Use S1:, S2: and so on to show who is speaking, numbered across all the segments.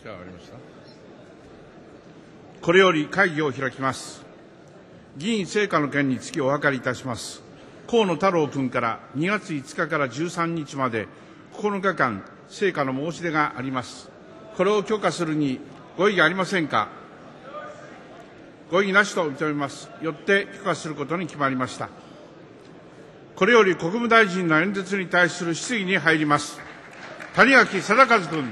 S1: これより会議を開きます。議員成果の件につきお諮りいたします。河野太郎君から2月5日から13日まで9日間、成果の申し出があります。これを許可するにご異議ありませんか。ご異議なしと認めます。よって許可することに決まりました。これより国務大臣の演説に対する質疑に入ります。谷垣禎一君。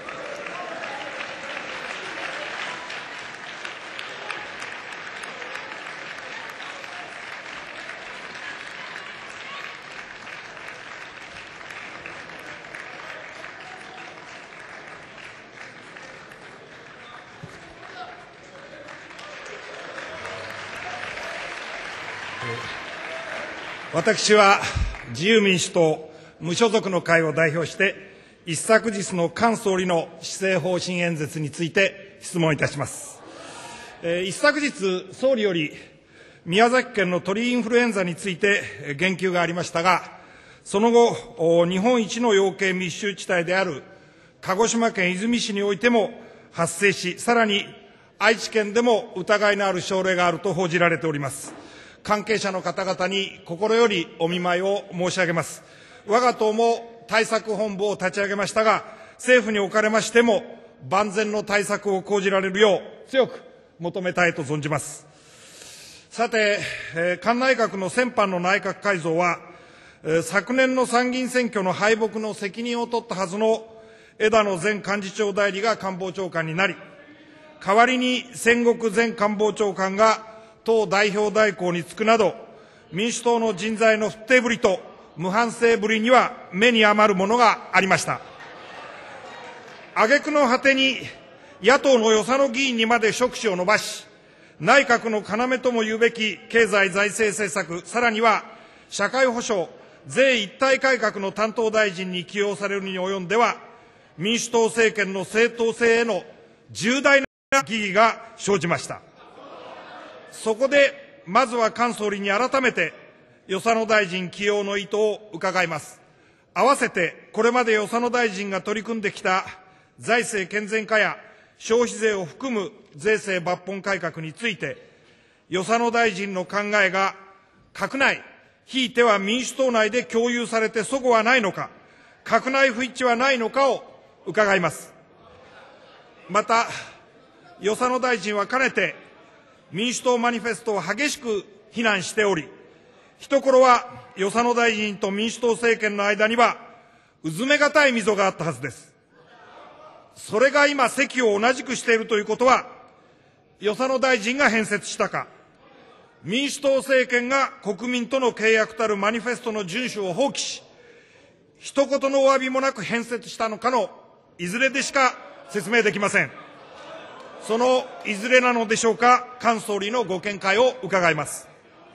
S2: 私は自由民主党無所属の会を代表して、一昨日の菅総理の施政方針演説について質問いたします。一昨日、総理より宮崎県の鳥インフルエンザについて言及がありましたが、その後、日本一の養鶏密集地帯である鹿児島県出水市においても発生し、さらに愛知県でも疑いのある症例があると報じられております。関係者の方々に心よりお見舞いを申し上げます。我が党も対策本部を立ち上げましたが、政府におかれましても万全の対策を講じられるよう強く求めたいと存じます。さて、菅内閣の先般の内閣改造は、昨年の参議院選挙の敗北の責任を取ったはずの枝野前幹事長代理が官房長官になり、代わりに千石前官房長官が党代表代行に就くなど、民主党の人材の不定ぶりと無反省ぶりには目に余るものがありました。挙句の果てに野党の与謝野議員にまで触手を伸ばし、内閣の要とも言うべき経済財政政策、さらには社会保障、税一体改革の担当大臣に起用されるに及んでは、民主党政権の正当性への重大な疑義が生じました。そこで、まずは菅総理に改めて、与謝野大臣起用の意図を伺います。合わせて、これまで与謝野大臣が取り組んできた財政健全化や消費税を含む税制抜本改革について、与謝野大臣の考えが閣内、ひいては民主党内で共有されて齟齬はないのか、閣内不一致はないのかを伺います。また、与謝野大臣はかねて、民主党マニフェストを激しく非難しており、一頃は与謝野大臣と民主党政権の間には、うずめがたい溝があったはずです。それが今、席を同じくしているということは、与謝野大臣が編設したか、民主党政権が国民との契約たるマニフェストの遵守を放棄し、一言のお詫びもなく編設したのかのいずれでしか説明できません。そのいずれなのでしょうか、菅総理のご見解を伺います。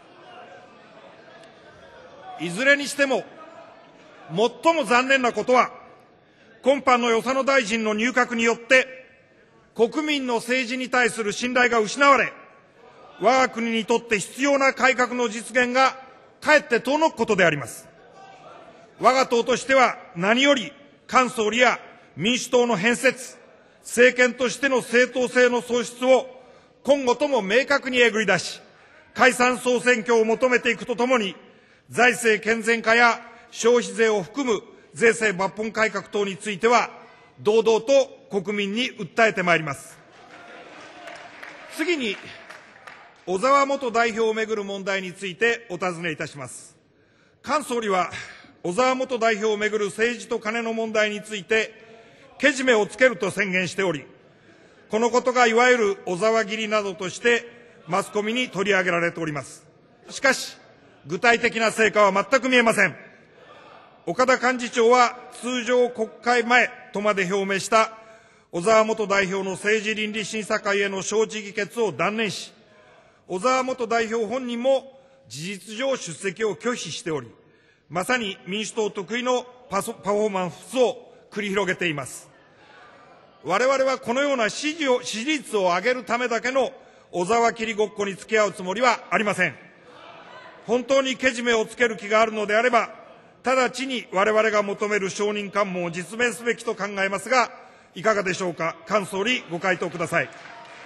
S2: いずれにしても、最も残念なことは、今般の与謝野大臣の入閣によって、国民の政治に対する信頼が失われ、我が国にとって必要な改革の実現がかえって遠のくことであります。我が党としては何より菅総理や民主党の変節、政権としての正当性の喪失を今後とも明確にえぐり出し、解散総選挙を求めていくとともに、財政健全化や消費税を含む税制抜本改革等については、堂々と国民に訴えてまいります。次に、小沢元代表をめぐる問題についてお尋ねいたします。菅総理は、小沢元代表をめぐる政治とカネの問題について、けじめをつけると宣言しており、このことがいわゆる小沢切りなどとしてマスコミに取り上げられております。しかし、具体的な成果は全く見えません。岡田幹事長は通常国会前とまで表明した小沢元代表の政治倫理審査会への招致議決を断念し、小沢元代表本人も事実上出席を拒否しており、まさに民主党得意のパフォーマンスを繰り広げています。我々はこのような支持率を上げるためだけの小沢切りごっこに付き合うつもりはありません。本当にけじめをつける気があるのであれば、直ちに我々が求める証人喚問を実現すべきと考えますが、 いかがでしょうか。菅総理、ご回答ください。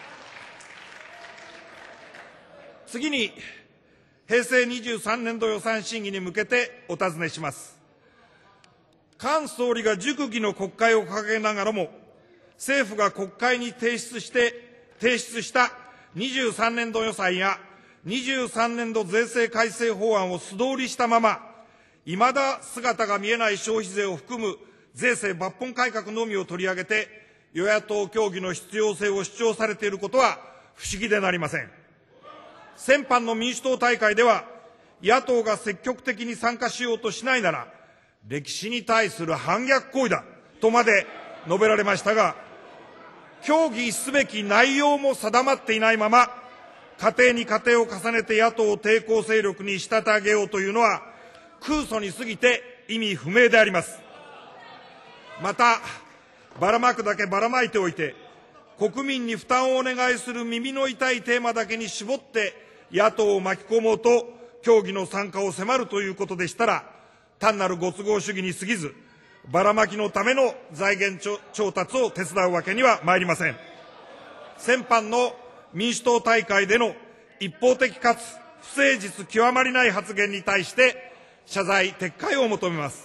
S2: 次に、平成23年度予算審議に向けてお尋ねします。菅総理が熟議の国会を掲げながらも、政府が国会に提出した23年度予算や23年度税制改正法案を素通りしたまま、いまだ姿が見えない消費税を含む税制抜本改革のみを取り上げて、与野党協議の必要性を主張されていることは不思議でなりません。先般の民主党大会では、野党が積極的に参加しようとしないなら、歴史に対する反逆行為だとまで述べられましたが、協議すべき内容も定まっていないまま、過程に過程を重ねて野党を抵抗勢力に仕立て上げようというのは、空想に過ぎて意味不明であります。また、ばらまくだけばらまいておいて、国民に負担をお願いする耳の痛いテーマだけに絞って野党を巻き込もうと協議の参加を迫るということでしたら、単なるご都合主義に過ぎず、ばらまきのための財源調達を手伝うわけには参りません。先般の民主党大会での一方的かつ不誠実極まりない発言に対して謝罪撤回を求めます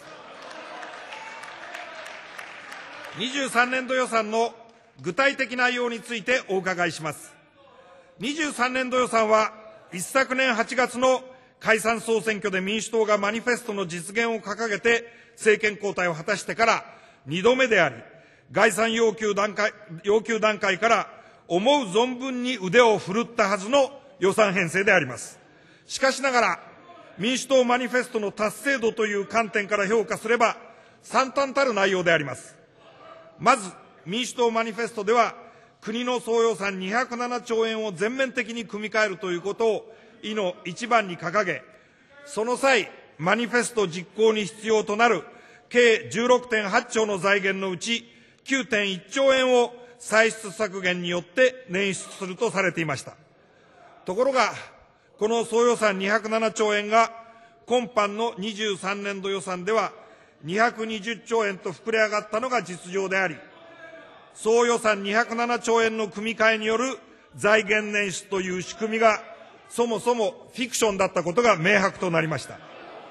S2: 。23年度予算の具体的内容についてお伺いします。23年度予算は、一昨年8月の解散総選挙で民主党がマニフェストの実現を掲げて政権交代を果たしてから2度目であり、概算要求段階から思う存分に腕を振るったはずの予算編成であります。しかしながら、民主党マニフェストの達成度という観点から評価すれば、惨憺たる内容であります。まず、民主党マニフェストでは、国の総予算207兆円を全面的に組み替えるということを意の一番に掲げ、その際、マニフェスト実行に必要となる計 16.8 兆の財源のうち 9.1 兆円を歳出削減によって捻出するとされていました。ところが、この総予算207兆円が今般の23年度予算では220兆円と膨れ上がったのが実情であり、総予算207兆円の組み替えによる財源捻出という仕組みがそもそもフィクションだったことが明白となりました。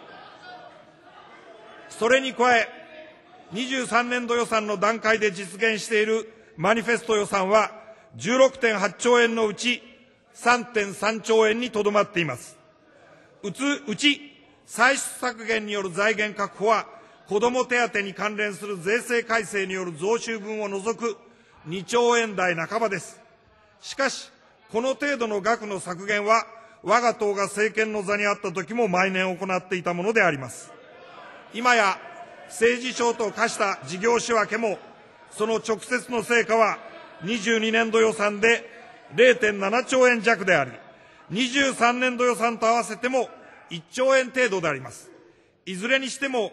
S2: それに加え、23年度予算の段階で実現しているマニフェスト予算は 16.8 兆円のうち 3.3 兆円にとどまっています。うち歳出削減による財源確保は、子ども手当に関連する税制改正による増収分を除く2兆円台半ばです。しかし、この程度の額の削減は、我が党が政権の座にあった時も毎年行っていたものであります。今や政治省と化した事業仕分けも、その直接の成果は22年度予算で 0.7 兆円弱であり、23年度予算と合わせても1兆円程度であります。いずれにしても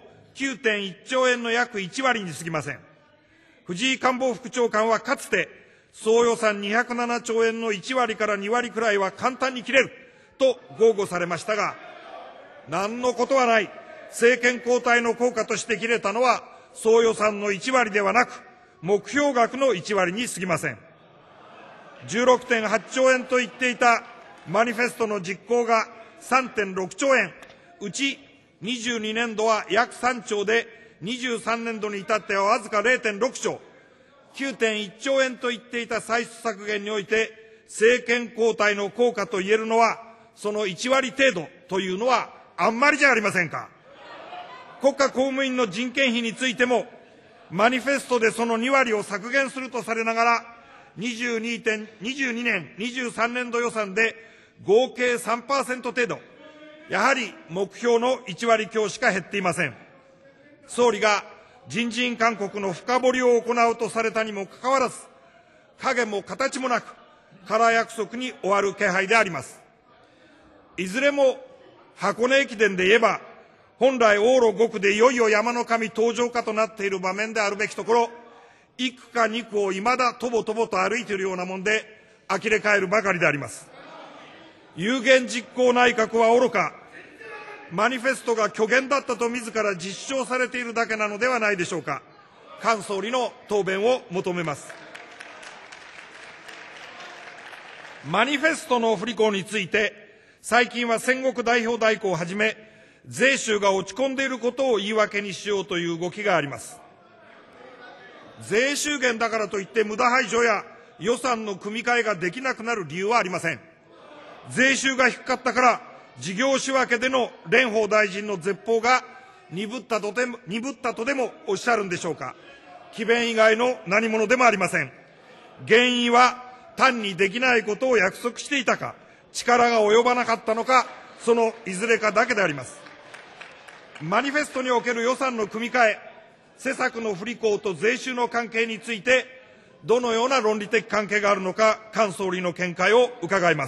S2: 9.1 兆円の約1割に過ぎません。藤井官房副長官はかつて、総予算207兆円の1割から2割くらいは簡単に切れると豪語されましたが、何のことはない政権交代の効果として切れたのは、総予算の1割ではなく、目標額の1割に過ぎません。16.8 兆円と言っていたマニフェストの実行が 3.6 兆円、うち22年度は約3兆で、23年度に至ってはわずか 0.6 兆、9.1 兆円と言っていた歳出削減において、政権交代の効果と言えるのは、その1割程度というのはあんまりじゃありませんか。国家公務員の人件費についても、マニフェストでその2割を削減するとされながら、22年、23年度予算で合計 3% 程度、やはり目標の1割強しか減っていません。総理が人事院勧告の深掘りを行うとされたにもかかわらず、影も形もなく、空約束に終わる気配であります。いずれも箱根駅伝で言えば、本来往路5区でいよいよ山の神登場かとなっている場面であるべきところ、1区か2区を未だとぼとぼと歩いているようなもんで、呆れ返るばかりであります。有言実行内閣は愚か、マニフェストが虚言だったと自ら実証されているだけなのではないでしょうか。 菅総理の答弁を求めます。マニフェストの不履行について、最近は戦国代表代行をはじめ、税収が落ち込んでいることを言い訳にしようという動きがあります。税収減だからといって無駄排除や予算の組み替えができなくなる理由はありません。税収が低かったから事業仕分けでの蓮舫大臣の絶報が鈍ったとでもおっしゃるんでしょうか。詭弁以外の何者でもありません。原因は単にできないことを約束していたか、力が及ばなかったのか、そのいずれかだけであります。マニフェストにおける予算の組み替え、施策の不履行と税収の関係について、どのような論理的関係があるのか、菅総理の見解を伺います。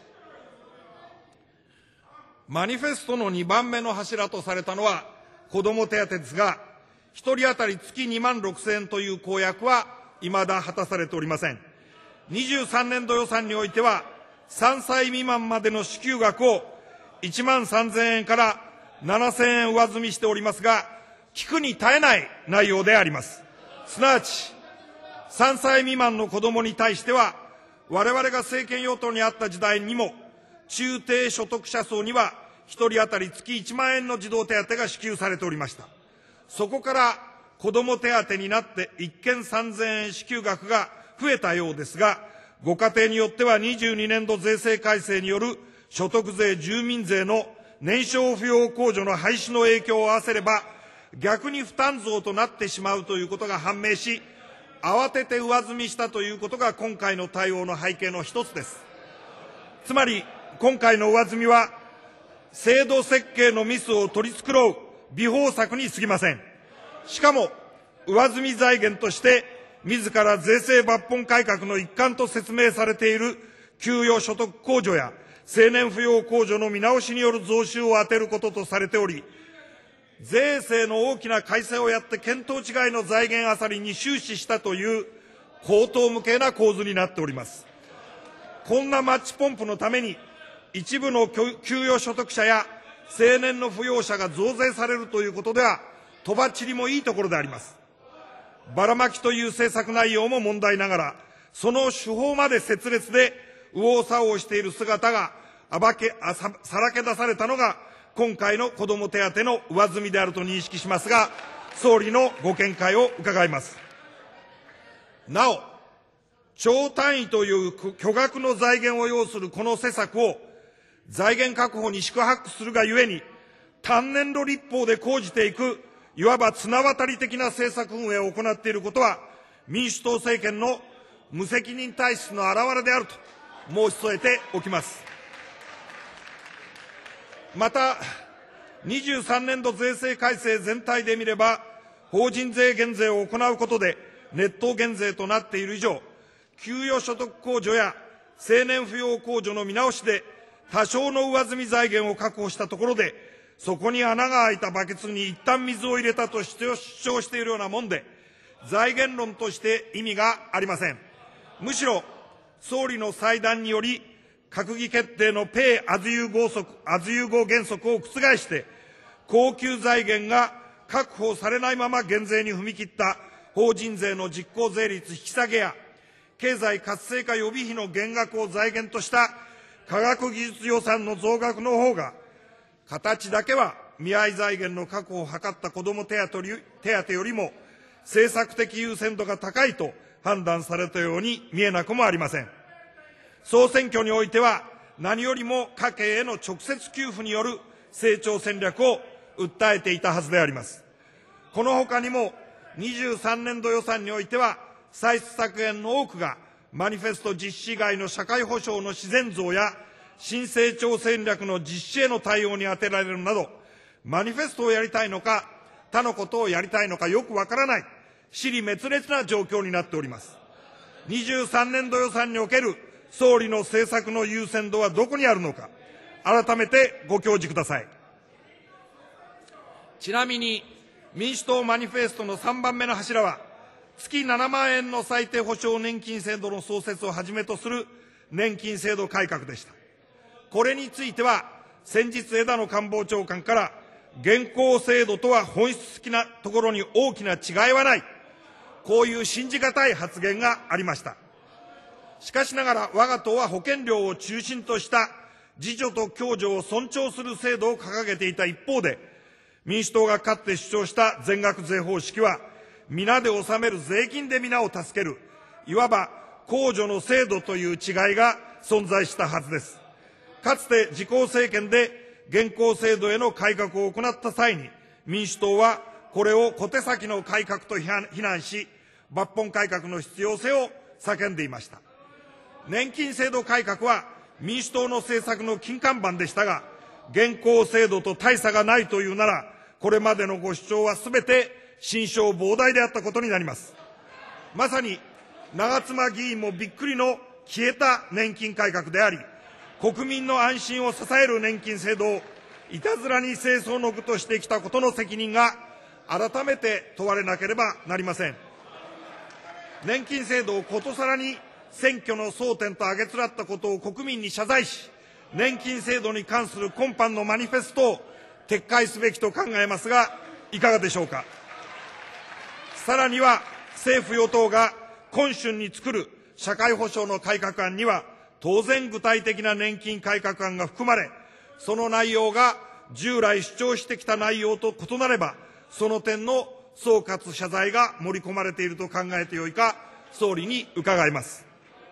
S2: マニフェストの2番目の柱とされたのは子ども手当ですが、1人当たり月2万6000円という公約は未だ果たされておりません。23年度予算においては、3歳未満までの支給額を1万3000円から7000円上積みしておりますが、聞くに耐えない内容であります。すなわち、3歳未満の子どもに対しては、我々が政権与党にあった時代にも、中低所得者層には1人当たり月1万円の児童手当が支給されておりました。そこから子ども手当になって一見3000円支給額が増えたようですが、ご家庭によっては22年度税制改正による所得税、住民税の年少扶養控除の廃止の影響を合わせれば、逆に負担増となってしまうということが判明し、慌てて上積みしたということが今回の対応の背景の一つです。つまり、今回の上積みは、制度設計のミスを取り繕う微方策に過ぎません。しかも、上積み財源として、自ら税制抜本改革の一環と説明されている給与所得控除や青年扶養控除の見直しによる増収を充てることとされており、税制の大きな改正をやって見当違いの財源あさりに終始したという荒唐無稽な構図になっております。こんなマッチポンプのために、一部の給与所得者や青年の扶養者が増税されるということでは、とばっちりもいいところであります。ばらまきという政策内容も問題ながら、その手法まで拙劣で右往左往している姿がさらけ出されたのが、今回の子ども手当の上積みであると認識しますが、総理のご見解を伺います。なお、兆単位という巨額の財源を要するこの施策を財源確保に四苦八苦するがゆえに、単年度立法で講じていく、いわば綱渡り的な政策運営を行っていることは、民主党政権の無責任体質の表れであると申し添えておきます。また、23年度税制改正全体で見れば、法人税減税を行うことで、ネット減税となっている以上、給与所得控除や青年扶養控除の見直しで、多少の上積み財源を確保したところで、そこに穴が開いたバケツに一旦水を入れたと主張しているようなもんで、財源論として意味がありません。むしろ、総理の裁断により、閣議決定のペイ・アズ融合原則を覆して、恒久財源が確保されないまま減税に踏み切った法人税の実効税率引き下げや、経済活性化予備費の減額を財源とした科学技術予算の増額の方が、形だけは未来財源の確保を図った子ども手当よりも政策的優先度が高いと判断されたように見えなくもありません。総選挙においては何よりも家計への直接給付による成長戦略を訴えていたはずであります。このほかにも23年度予算においては歳出削減の多くがマニフェスト実施以外の社会保障の自然増や新成長戦略の実施への対応に充てられるなど、マニフェストをやりたいのか、他のことをやりたいのかよくわからない、支離滅裂な状況になっております。23年度予算における総理の政策の優先度はどこにあるのか、改めてご教示ください。ちなみに、民主党マニフェストの3番目の柱は、月7万円の最低保障年金制度の創設をはじめとする年金制度改革でした。これについては、先日枝野官房長官から、現行制度とは本質的なところに大きな違いはない、 こういう信じがたい発言がありました。しかしながら我が党は保険料を中心とした自助と共助を尊重する制度を掲げていた一方で、民主党がかつて主張した全額税方式は、皆で納める税金で皆を助ける、いわば公助の制度という違いが存在したはずです。かつて自公政権で現行制度への改革を行った際に、民主党はこれを小手先の改革と非難し、抜本改革の必要性を叫んでいました。年金制度改革は民主党の政策の金看板でしたが、現行制度と大差がないというなら、これまでのご主張はすべて心象膨大であったことになります。まさに長妻議員もびっくりの消えた年金改革であり、国民の安心を支える年金制度をいたずらに清掃の具としてきたことの責任が改めて問われなければなりません。年金制度をことさらに選挙の争点と挙げつらったことを国民に謝罪し、年金制度に関する今般のマニフェストを撤回すべきと考えますが、いかがでしょうか。さらには政府与党が今春に作る社会保障の改革案には、当然具体的な年金改革案が含まれ、その内容が従来主張してきた内容と異なれば、その点の総括謝罪が盛り込まれていると考えてよいか、総理に伺います。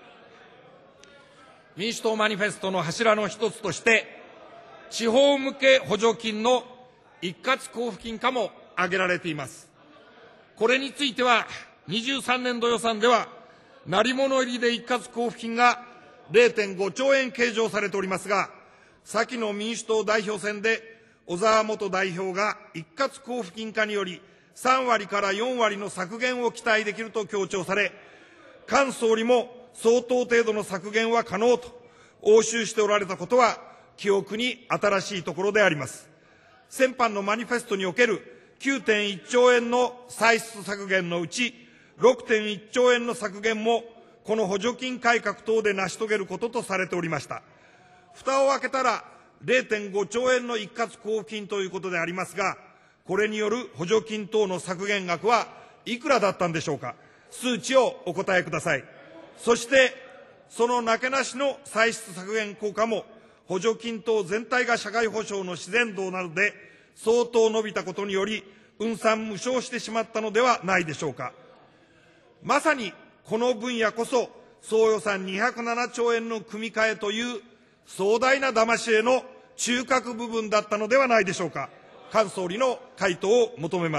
S3: 民主党マニフェストの柱の一つとして、地方向け補助金の一括交付金化も挙げられています。これについては、23年度予算では、鳴り物入りで一括交付金が 0.5 兆円計上されておりますが、先の民主党代表選で、小沢元代表が一括交付金化により、3割から4割の削減を期待できると強調され、菅総理も相当程度の削減は可能と応酬しておられたことは、記憶に新しいところであります。先般のマニフェストにおける 9.1 兆円の歳出削減のうち、6.1 兆円の削減も、この補助金改革等で成し遂げることとされておりました。蓋を開けたら 0.5 兆円の一括交付金ということでありますが、これによる補助金等の削減額はいくらだったんでしょうか。数値をお答えください。そして、そのなけなしの歳出削減効果も、補助金等全体が社会保障の自然動などで相当伸びたことにより、運算無償してしまったのではないでしょうか。まさにこの分野こそ、総予算207兆円の組み替えという壮大な騙し絵の中核部分だったのではないでしょうか。菅総理の回答を求めます。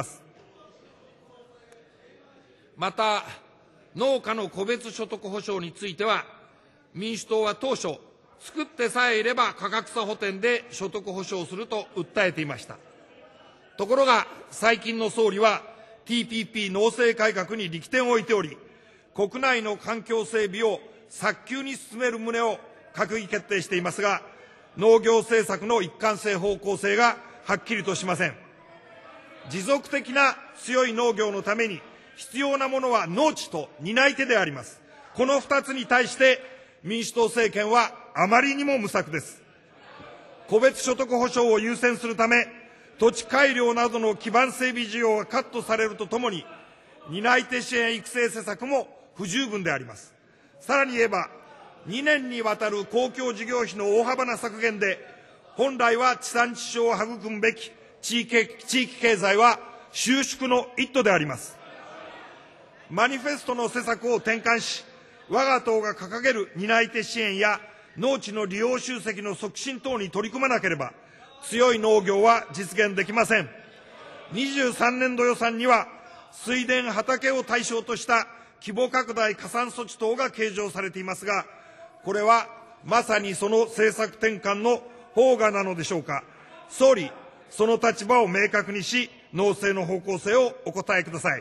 S3: また、農家の個別所得保障については、民主党は当初、作ってさえいれば価格差補填で所得保障すると訴えていました。ところが、最近の総理は TPP 農政改革に力点を置いており、国内の環境整備を早急に進める旨を閣議決定していますが、農業政策の一貫性方向性がはっきりとしません。持続的な強い農業のために必要なものは農地と担い手であります。この二つに対して民主党政権はあまりにも無策です。個別所得保障を優先するため、土地改良などの基盤整備事業がカットされるとともに、担い手支援育成施策も不十分であります。さらに言えば、2年にわたる公共事業費の大幅な削減で、本来は地産地消を育むべき地域経済は収縮の一途であります。マニフェストの施策を転換し、我が党が掲げる担い手支援や農地の利用集積の促進等に取り組まなければ、強い農業は実現できません。23年度予算には、水田畑を対象とした規模拡大加算措置等が計上されていますが、これはまさにその政策転換の萌芽なのでしょうか。総理、その立場を明確にし、農政の方向性をお答えください。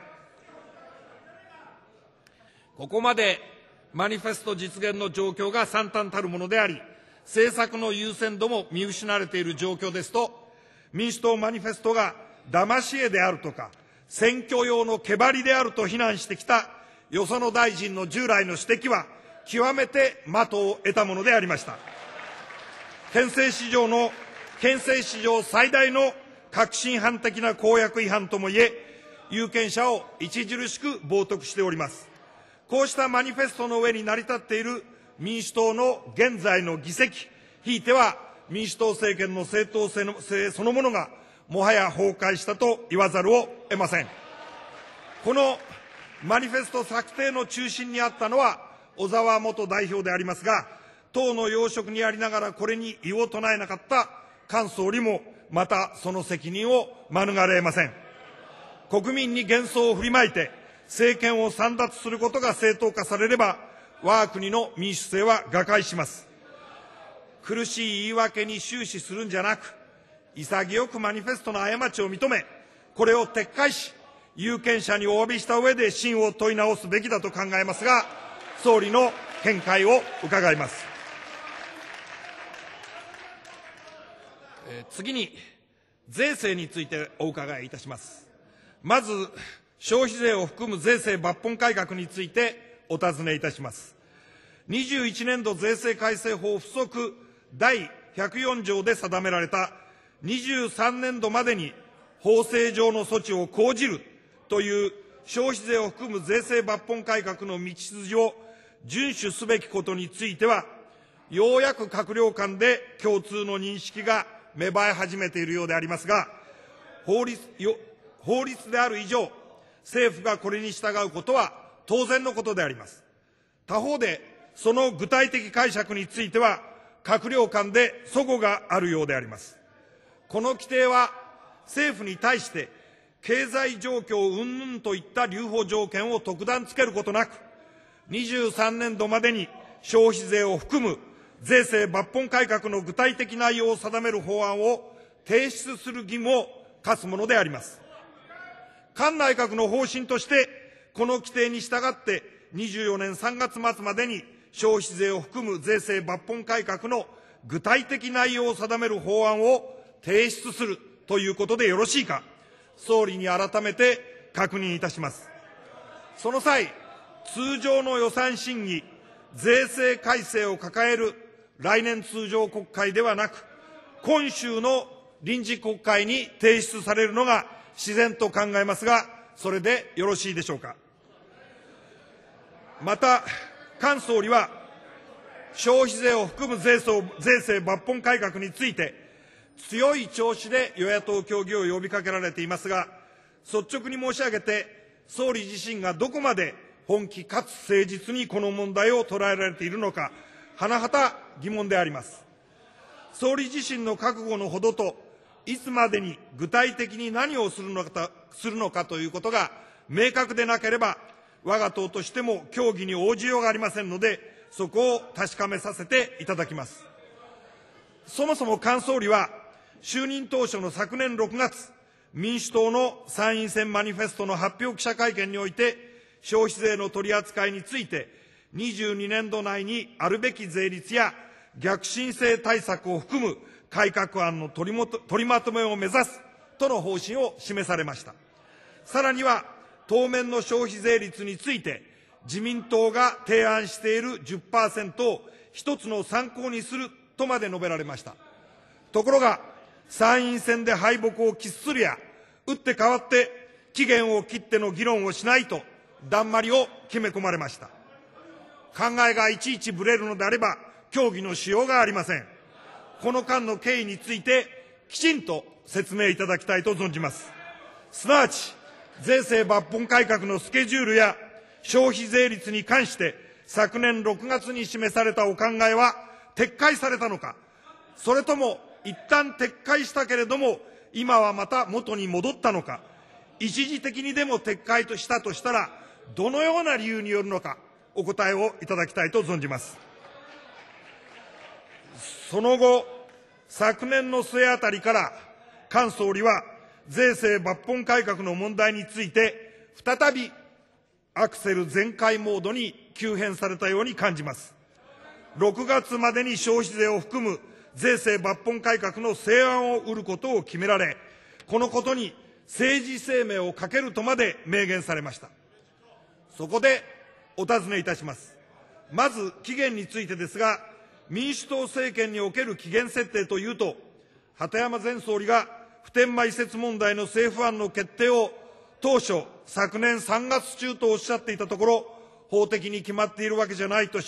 S3: ここまでマニフェスト実現の状況が惨憺たるものであり、政策の優先度も見失われている状況ですと、民主党マニフェストが騙し絵であるとか、選挙用の毛張りであると非難してきたよその大臣の従来の指摘は、極めて的を得たものでありました。憲政史上最大の確信犯的な公約違反ともいえ、
S2: 有権者を著しく冒涜しております。こうしたマニフェストの上に成り立っている民主党の現在の議席、ひいては民主党政権の正当性そのものがもはや崩壊したと言わざるを得ません。このマニフェスト策定の中心にあったのは小沢元代表でありますが、党の要職にありながらこれに異を唱えなかった菅総理もまたその責任を免れません。国民に幻想を振りまいて政権を簒奪することが正当化されれば、我が国の民主制は瓦解します。苦しい言い訳に終始するんじゃなく、潔くマニフェストの過ちを認め、これを撤回し、有権者にお詫びした上で信を問い直すべきだと考えますが、総理の見解を伺います。
S3: 次に、税制についてお伺いいたします。まず、消費税を含む税制抜本改革についてお尋ねいたします。21年度税制改正法附則第104条で定められた23年度までに法制上の措置を講じるという消費税を含む税制抜本改革の道筋を遵守すべきことについては、ようやく閣僚間で共通の認識が芽生え始めているようでありますが、法律である以上、政府がこれに従うことは当然のことであります。他方で、その具体的解釈については、閣僚間で齟齬があるようであります。この規定は、政府に対して、経済状況云々といった留保条件を特段つけることなく、23年度までに消費税を含む税制抜本改革の具体的内容を定める法案を提出する義務を課すものであります。菅内閣の方針として、この規定に従って24年3月末までに消費税を含む税制抜本改革の具体的内容を定める法案を提出するということでよろしいか、総理に改めて確認いたします。その際、通常の予算審議、税制改正を抱える来年通常国会ではなく、今週の臨時国会に提出されるのが自然と考えますが、それでよろしいでしょうか。また、菅総理は、消費税を含む税制抜本改革について、強い調子で与野党協議を呼びかけられていますが、率直に申し上げて、総理自身がどこまで本気かつ誠実にこの問題を捉えられているのか、甚だ疑問であります。総理自身の覚悟のほどと、いつまでに具体的に何をするのかということが明確でなければ、我が党としても協議に応じようがありませんので、そこを確かめさせていただきます。そもそも菅総理は、就任当初の昨年6月、民主党の参院選マニフェストの発表記者会見において、消費税の取り扱いについて、22年度内にあるべき税率や逆進性対策を含む改革案の取りまとめを目指すとの方針を示されました。さらには、当面の消費税率について、自民党が提案している 10% を一つの参考にするとまで述べられました。ところが、参院選で敗北を喫するや、打って変わって期限を切っての議論をしないと、だんまりを決め込まれました。考えがいちいちぶれるのであれば、協議のしようがありません。この間の経緯について、きちんと説明いただきたいと存じます。すなわち、税制抜本改革のスケジュールや消費税率に関して、昨年6月に示されたお考えは撤回されたのか、それとも一旦撤回したけれども、今はまた元に戻ったのか、一時的にでも撤回としたとしたら、どのような理由によるのか、お答えをいただきたいと存じます。その後、昨年の末あたりから、菅総理は税制抜本改革の問題について、再びアクセル全開モードに急変されたように感じます。6月までに消費税を含む税制抜本改革の成案を売ることを決められ、このことに政治生命をかけるとまで明言されました。そこでお尋ねいたします。まず期限についてですが、民主党政権における期限設定というと、鳩山前総理が普天間移設問題の政府案の決定を
S2: 当初、昨年3月中とおっしゃっていたところ、法的に決まっているわけじゃないとして、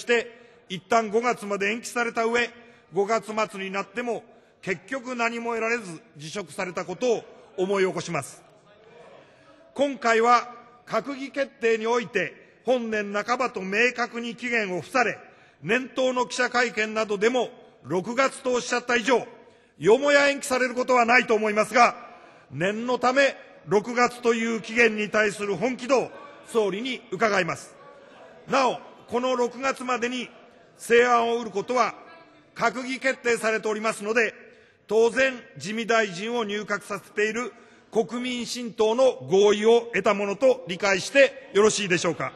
S2: 一旦5月まで延期された上、5月末になっても結局何も得られず辞職されたことを思い起こします。今回は閣議決定において本年半ばと明確に期限を付され、年頭の記者会見などでも6月とおっしゃった以上、よもや延期されることはないと思いますが、念のため6月という期限に対する本気度を総理に伺います。なお、この6月までに成案を得ることは閣議決定されておりますので、当然自見大臣を入閣させている国民新党の合意を得たものと理解してよろしいでしょうか。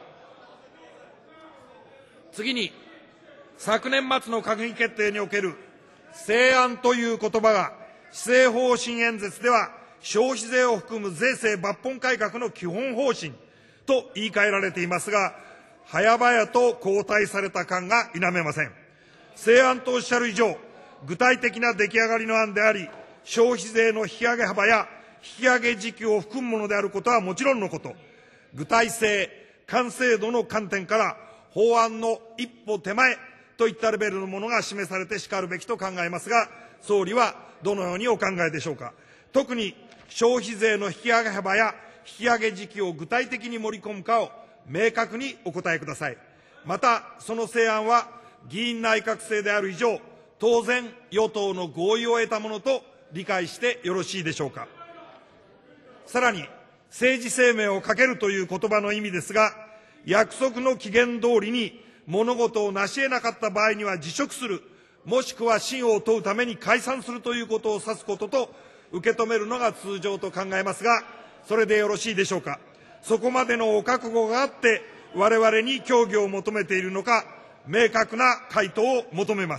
S3: 次に、
S2: 昨年末の閣議決定における成案という言葉が施政方針演説では消費税を含む税制抜本改革の基本方針と言い換えられていますが、早々と後退された感が否めません。成案とおっしゃる以上、具体的な出来上がりの案であり、消費税の引き上げ幅や引き上げ時期を含むものであることはもちろんのこと、具体性、完成度の観点から法案の一歩手前といったレベルのものが示されてしかるべきと考えますが、総理はどのようにお考えでしょうか。特に消費税の引き上げ幅や引き上げ時期を具体的に盛り込むかを明確にお答えください。また、その成案は議院内閣制である以上、当然与党の合意を得たものと理解してよろしいでしょうか。さらに、政治生命をかけるという言葉の意味ですが、約束の期限通りに物事を成し得なかった場合には辞職する、もしくは信を問うために解散するということを指すことと受け止めるのが通常と考えますが、それでよろしいでしょうか。そこまでのお覚悟があって、我々に協議を求めているのか、明確な回答を求めます。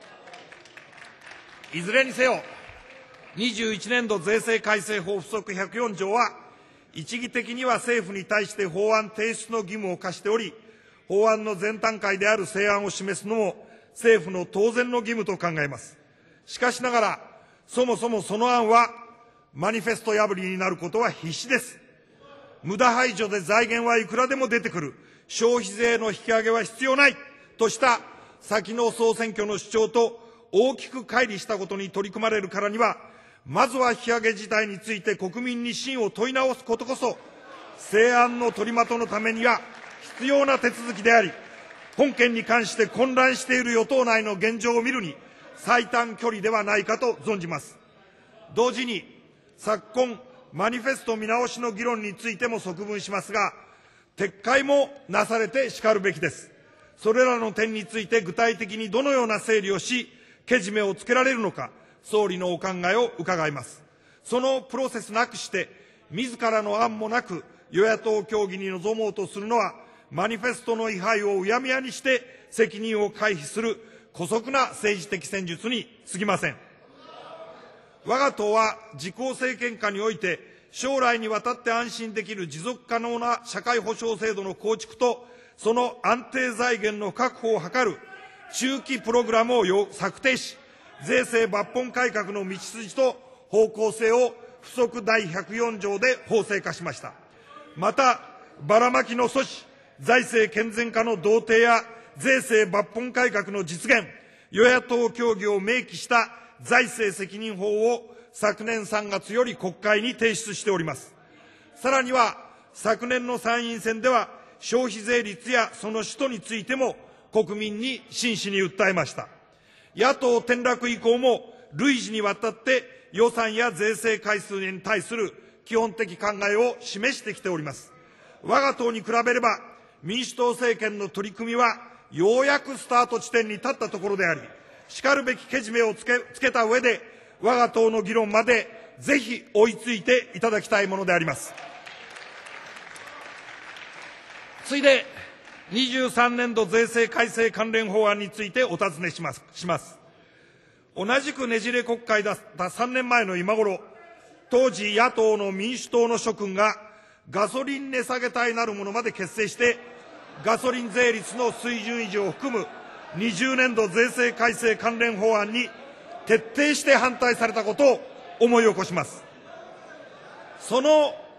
S2: いずれにせよ、21年度税制改正法附則104条は、一義的には政府に対して法案提出の義務を課しており、法案の前段階である成案を示すのも政府の当然の義務と考えます。しかしながら、そもそもその案はマニフェスト破りになることは必至です。無駄排除で財源はいくらでも出てくる、消費税の引き上げは必要ないとした先の総選挙の主張と大きく乖離したことに取り組まれるからには、まずは引き上げ自体について国民に信を問い直すことこそ、成案の取りまとのためには必要な手続きであり、本件に関して混乱している与党内の現状を見るに最短距離ではないかと存じます。同時に、昨今、マニフェスト見直しの議論についても側聞しますが、撤回もなされてしかるべきです。それらの点について具体的にどのような整理をし、けじめをつけられるのか、総理のお考えを伺います。そのプロセスなくして、自らの案もなく与野党協議に臨もうとするのは、マニフェストの位牌をうやむやにして責任を回避する姑息な政治的戦術に過ぎません。我が党は自公政権下において、将来にわたって安心できる持続可能な社会保障制度の構築と、その安定財源の確保を図る中期プログラムを策定し、税制抜本改革の道筋と方向性を附則第104条で法制化しました。また、ばらまきの阻止、財政健全化の導定や税制抜本改革の実現、与野党協議を明記した財政責任法を昨年3月より国会に提出しております。さらには、昨年の参院選では消費税率やその使途についても国民に真摯に訴えました。野党転落以降も累次にわたって予算や税制改正に対する基本的考えを示してきております。我が党に比べれば民主党政権の取り組みはようやくスタート地点に立ったところであり、しかるべきけじめをつけた上で我が党の議論までぜひ追いついていただきたいものであります。
S3: 次いで23年度税制改正関連法案についてお尋ねします。
S2: 同じくねじれ国会だった3年前の今頃、当時野党の民主党の諸君がガソリン値下げ隊なるものまで結成して、ガソリン税率の水準維持を含む20年度税制改正関連法案に徹底して反対されたことを思い起こします。その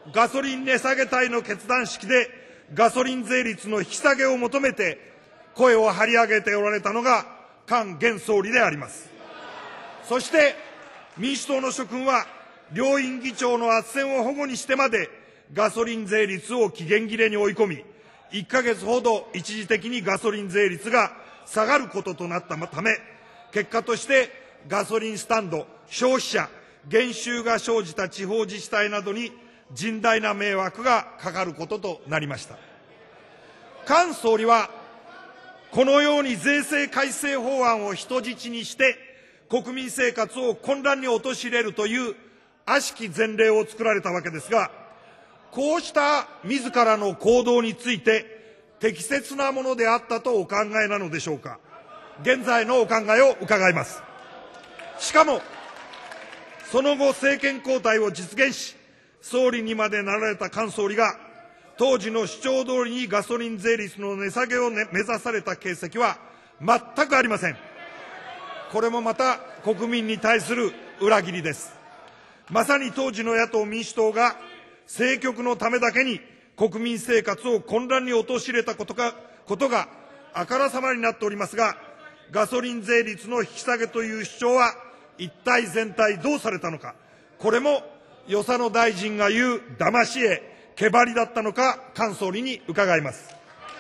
S2: ガソリン値下げ隊の決断式でガソリン税率の引き下げを求めて声を張り上げておられたのが菅現総理であります。そして民主党の諸君は両院議長の斡旋を保護にしてまでガソリン税率を期限切れに追い込み、1ヶ月ほど一時的にガソリン税率が下がることとなったため、結果としてガソリンスタンド、消費者、減収が生じた地方自治体などに甚大な迷惑がかかることとなりました。菅総理は、このように税制改正法案を人質にして、国民生活を混乱に陥れるという悪しき前例を作られたわけですが、こうした自らの行動について、適切なものであったとお考えなのでしょうか。現在のお考えを伺います。しかも、その後政権交代を実現し、総理にまでなられた菅総理が、当時の主張通りにガソリン税率の値下げを目指された形跡は全くありません。これもまた国民に対する裏切りです。まさに当時の野党民主党が政局のためだけに国民生活を混乱に陥れたことがあからさまになっておりますが、ガソリン税率の引き下げという主張は一体全体どうされたのか、これも与謝野大臣が言う騙し絵、毛張りだったのか、菅総理に伺います。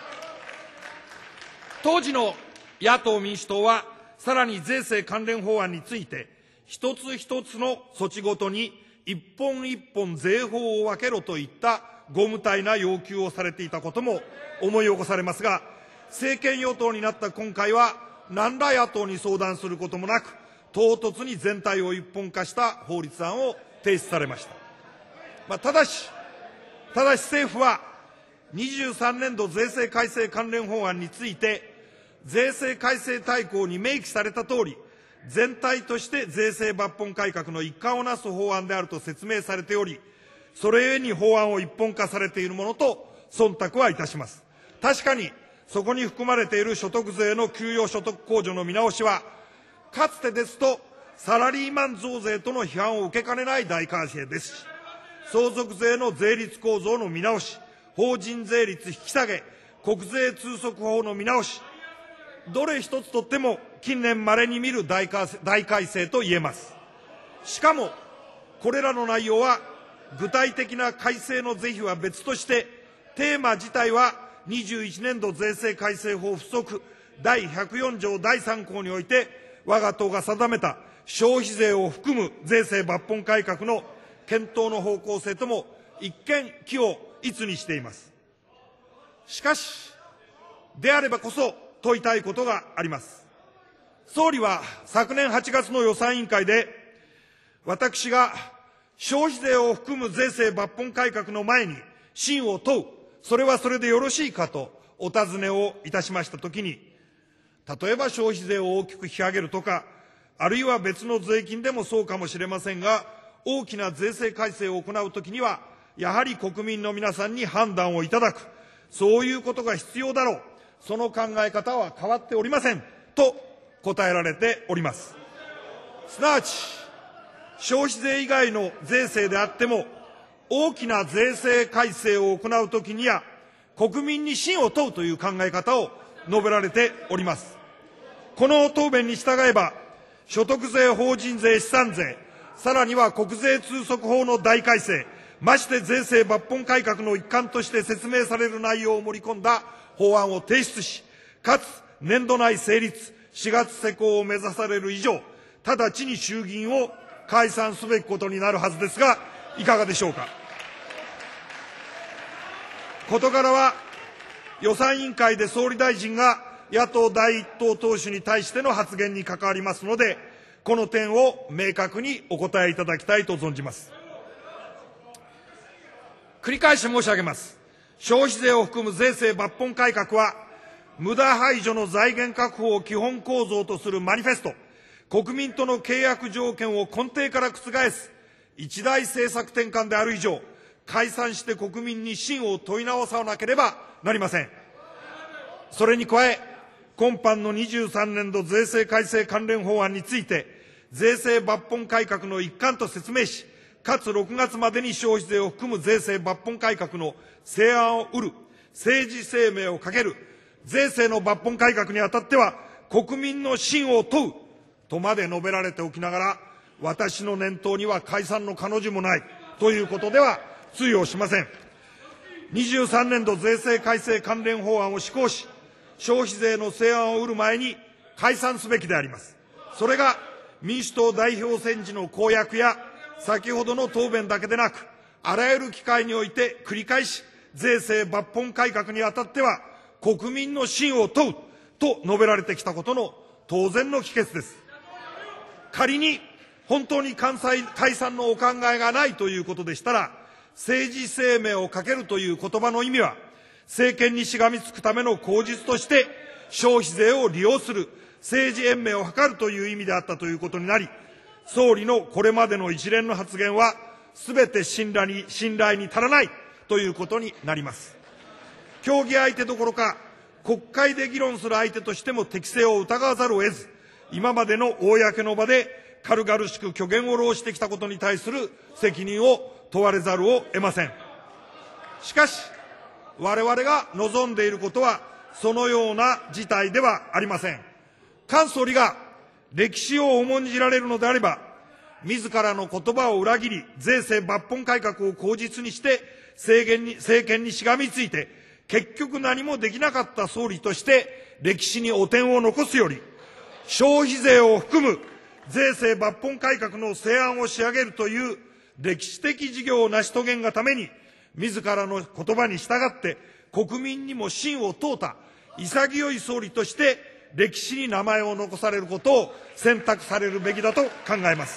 S3: 当時の野党民主党は、さらに税制関連法案について、一つ一つの措置ごとに一本一本税法を分けろといったご無体な要求をされていたことも思い起こされますが、政権与党になった今回は、何ら野党に相談することもなく、唐突に全体を一本化した法律案を提出されました。ただし政府は、23年度税制改正関連法案について、税制改正大綱に明記されたとおり、全体として税制抜本改革の一環をなす法案であると説明されており、それゆえに法案を一本化されているものと忖度はいたします。確かに、そこに含まれている所得税の給与所得控除の見直しは、かつてですとサラリーマン増税との批判を受けかねない大改正ですし、相続税の税率構造の見直し、法人税率引き下げ、国税通則法の見直し、どれ一つとっても近年稀に見る大改正と言えます。しかも、これらの内容は、具体的な改正の是非は別として、テーマ自体は21年度税制改正法付則第104条第3項において、我が党が定めた消費税を含む税制抜本改革の検討の方向性とも一見軌を一にしています。しかし、であればこそ問いたいことがあります。総理は昨年8月の予算委員会で、私が消費税を含む税制抜本改革の前に信を問う、それはそれでよろしいかとお尋ねをいたしましたときに、例えば消費税を大きく引き上げるとか、あるいは別の税金でもそうかもしれませんが、大きな税制改正を行うときには、やはり国民の皆さんに判断をいただく、そういうことが必要だろう、その考え方は変わっておりません、と答えられております。すなわち、消費税以外の税制であっても、大きな税制改正を行うときには、国民に信を問うという考え方を述べられております。この答弁に従えば、所得税、法人税、資産税、さらには国税通則法の大改正、まして税制抜本改革の一環として説明される内容を盛り込んだ法案を提出し、かつ年度内成立、4月施行を目指される以上、直ちに衆議院を解散すべきことになるはずですが、いかがでしょうか。事柄は、予算委員会で総理大臣が野党第一党党首に対しての発言に関わりますので、この点を明確にお答えいただきたいと存じます。 繰り返し申し上げます。消費税を含む税制抜本改革は、無駄排除の財源確保を基本構造とするマニフェスト、国民との契約条件を根底から覆す一大政策転換である以上、解散して国民に信を問い直さなければなりません。それに加え、今般の23年度税制改正関連法案について、税制抜本改革の一環と説明し、
S2: かつ6月までに消費税を含む税制抜本改革の成案を得る、政治生命をかける税制の抜本改革にあたっては、国民の信を問うとまで述べられておきながら、私の念頭には解散の彼女もないということでは通用しません。23年度税制改正関連法案を施行し、消費税の成案を得る前に解散すべきであります。それが民主党代表選時の公約や、先ほどの答弁だけでなく、あらゆる機会において繰り返し、税制抜本改革にあたっては、国民の信を問うと述べられてきたことの当然の帰結です。仮に本当に解散のお考えがないということでしたら、政治生命をかけるという言葉の意味は、政権にしがみつくための口実として、消費税を利用する、政治延命を図るという意味であったということになり、総理のこれまでの一連の発言は、すべて信頼に足らないということになります。協議相手どころか、国会で議論する相手としても適正を疑わざるを得ず、今までの公の場で軽々しく虚言を弄してきたことに対する責任を問われざるを得ません。しかし、我々が望んでいることは、そのような事態ではありません。菅総理が歴史を重んじられるのであれば、自らの言葉を裏切り、税制抜本改革を口実にして、政権にしがみついて、結局何もできなかった総理として、歴史に汚点を残すより、消費税を含む税制抜本改革の成案を仕上げるという歴史的事業を成し遂げんがために、自らの言葉に従って国民にも信を問うた潔い総理として歴史に名前を残されることを選択されるべきだと考えます。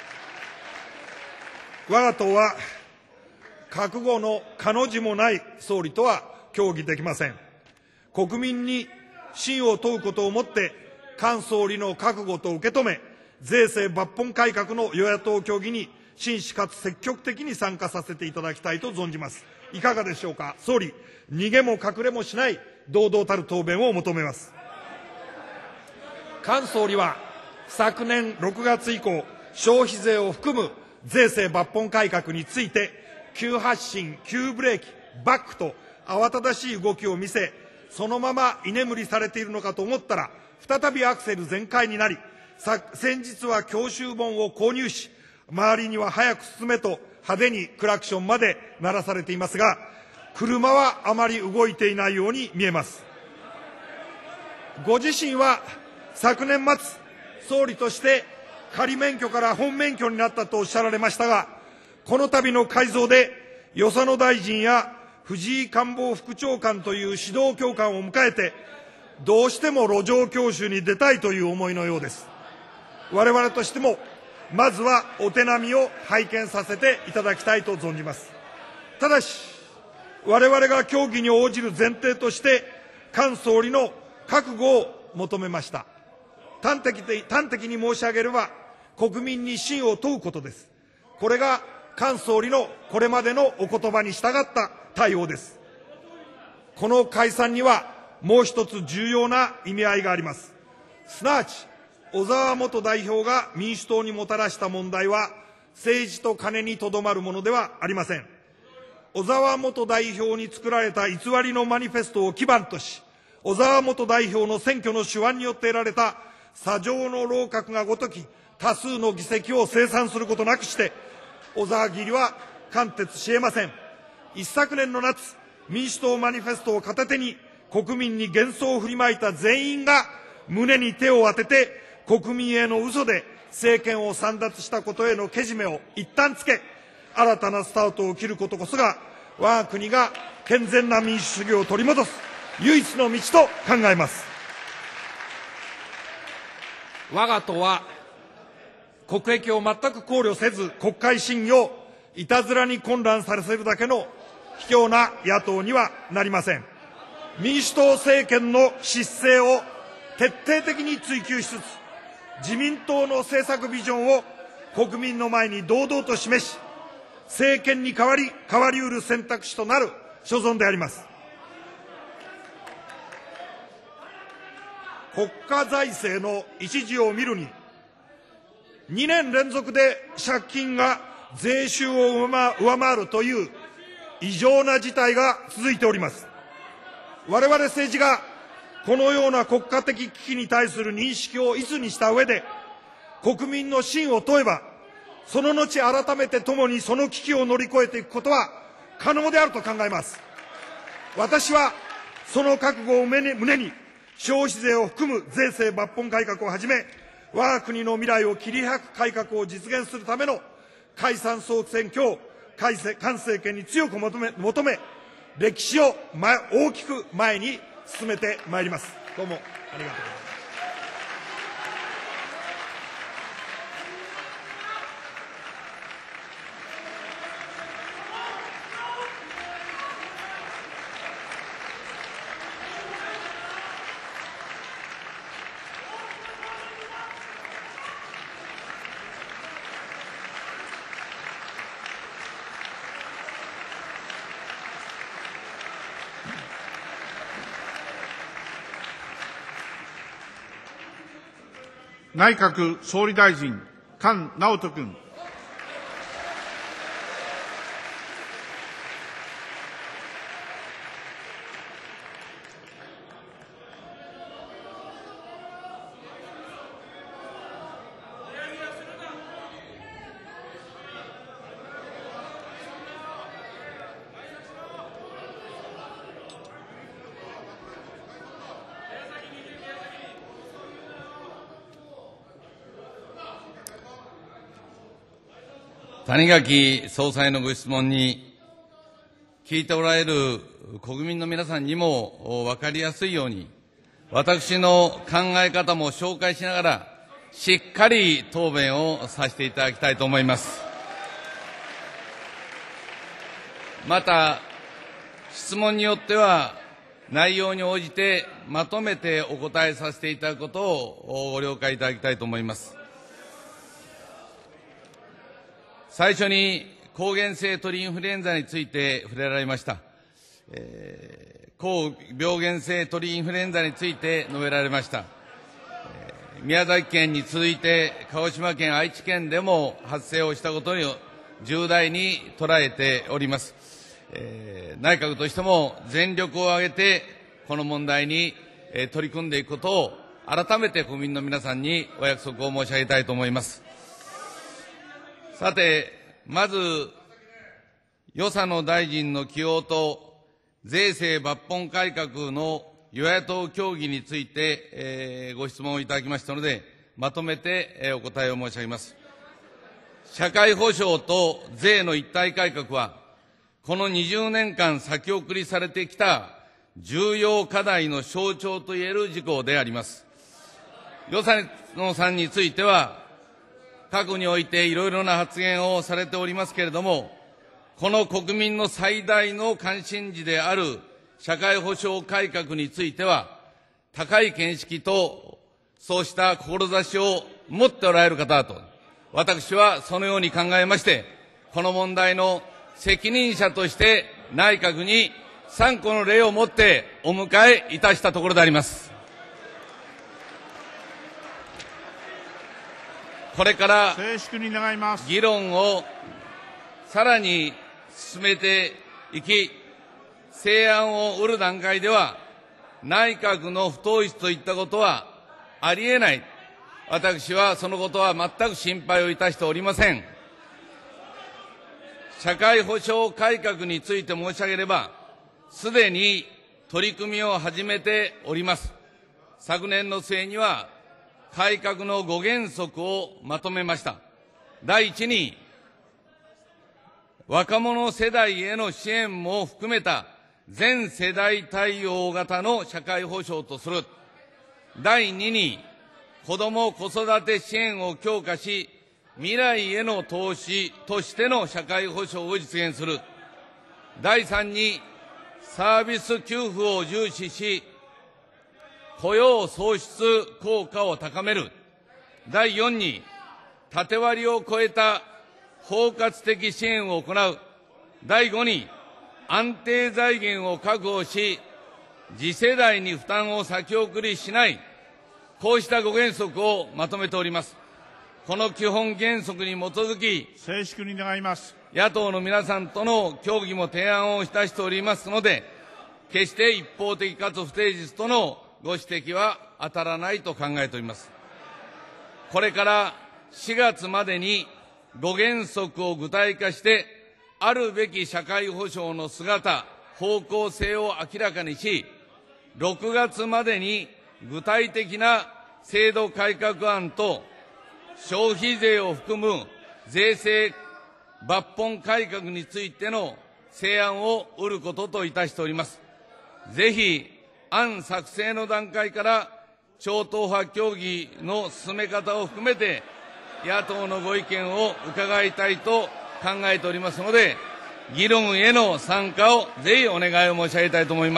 S2: 我が党は覚悟の彼女もない総理とは協議できません。国民に信を問うことをもって菅総理の覚悟と受け止め、税制抜本改革の与野党協議に真摯かつ積極的に参加させていただきたいと存じます。いかがでしょうか。総理、逃げも隠れもしない堂々たる答弁を求めます。菅総理は昨年6月以降、消費税を含む税制抜本改革について、急発進、急ブレーキ、バックと慌ただしい動きを見せ、そのまま居眠りされているのかと思ったら、再びアクセル全開になり、先日は教習本を購入し、周りには早く進めと派手にクラクションまで鳴らされていますが、車はあまり動いていないように見えます。ご自身は昨年末、総理として仮免許から本免許になったとおっしゃられましたが、この度の改造で与謝野大臣や藤井官房副長官という指導教官を迎えて、どうしても路上教習に出たいという思いのようです。我々としても、まずはお手並みを拝見させていただきたいと存じます。ただし、我々が協議に応じる前提として、菅総理の覚悟を求めました。端的に申し上げれば、国民に信を問うことです。これが菅総理のこれまでのお言葉に従った対応です。この解散にはもう一つ重要な意味合いがあります。すなわち、小沢元代表が民主党にもたらした問題は、政治と金にとどまるものではありません。小沢元代表に作られた偽りのマニフェストを基盤とし、小沢元代表の選挙の手腕によって得られた砂上の楼閣がごとき多数の議席を清算することなくして、小沢切りは貫徹し得ません。一昨年の夏、民主党マニフェストを片手に国民に幻想を振りまいた全員が胸に手を当てて、国民への嘘で政権を簒奪したことへのけじめを一旦つけ、新たなスタートを切ることこそが、我が国が健全な民主主義を取り戻す唯一の道と考えます。
S3: 我が党は
S2: 国益を全く考慮せず、国会審議をいたずらに混乱させるだけの卑怯な野党にはなりません。民主党政権の失政を徹底的に追及しつつ、自民党の政策ビジョンを国民の前に堂々と示し、政権に代わり得る選択肢となる所存であります。国家財政の一時を見るに、2年連続で借金が税収を上回るという異常な事態が続いております。我々政治がこのような国家的危機に対する認識をいつにした上で、国民の信を問えば、その後改めて共にその危機を乗り越えていくことは可能であると考えます。私はその覚悟を胸に、消費税を含む税制抜本改革をはじめ、我が国の未来を切り開く改革を実現するための解散総選挙を菅政権に強く求め、歴史を大きく前に進めてまいります。どうもありがとうございます。
S1: 内閣総理大臣、菅直人君。
S4: 谷垣総裁のご質問に、聞いておられる国民の皆さんにも分かりやすいように、私の考え方も紹介しながら、しっかり答弁をさせていただきたいと思います。また、質問によっては、内容に応じてまとめてお答えさせていただくことをご了解いただきたいと思います。最初に抗原性鳥インフルエンザについて触れられました。高病原性鳥インフルエンザについて述べられました。宮崎県に続いて鹿児島県、愛知県でも発生をしたことに重大に捉えております。内閣としても全力を挙げてこの問題に取り組んでいくことを改めて国民の皆さんにお約束を申し上げたいと思います。さて、まず、与謝野大臣の起用と税制抜本改革の与野党協議について、ご質問をいただきましたので、まとめて、お答えを申し上げます。社会保障と税の一体改革は、この20年間先送りされてきた重要課題の象徴といえる事項であります。与謝野さんについては、過去においていろいろな発言をされておりますけれども、この国民の最大の関心事である社会保障改革については、高い見識とそうした志を持っておられる方だと、私はそのように考えまして、この問題の責任者として内閣に3個の例をもってお迎えいたしたところであります。これから議論をさらに進めていき、成案を得る段階では、内閣の不統一といったことはありえない。私はそのことは全く心配をいたしておりません。社会保障改革について申し上げれば、すでに取り組みを始めております。昨年の末には、改革の5原則をまとめました。第一に、若者世代への支援も含めた全世代対応型の社会保障とする。第二に、子ども・子育て支援を強化し、未来への投資としての社会保障を実現する。第三に、サービス給付を重視し、雇用創出効果を高める。第4に、縦割りを超えた包括的支援を行う。第5に、安定財源を確保し、次世代に負担を先送りしない。こうした5原則をまとめております。 この基本原則に基づき、
S1: 静粛に願います。
S4: 野党の皆さんとの協議も提案をいたしておりますので、決して一方的かつ不誠実とのご指摘は当たらないと考えております。これから4月までに5原則を具体化して、あるべき社会保障の姿、方向性を明らかにし、6月までに具体的な制度改革案と消費税を含む税制抜本改革についての成案を得ることといたしております。ぜひ、案作成の段階から超党派協議の進め方を含めて、野党のご意見を伺いたいと考えておりますので、議論への参加をぜひお願いを申し上げたいと思います。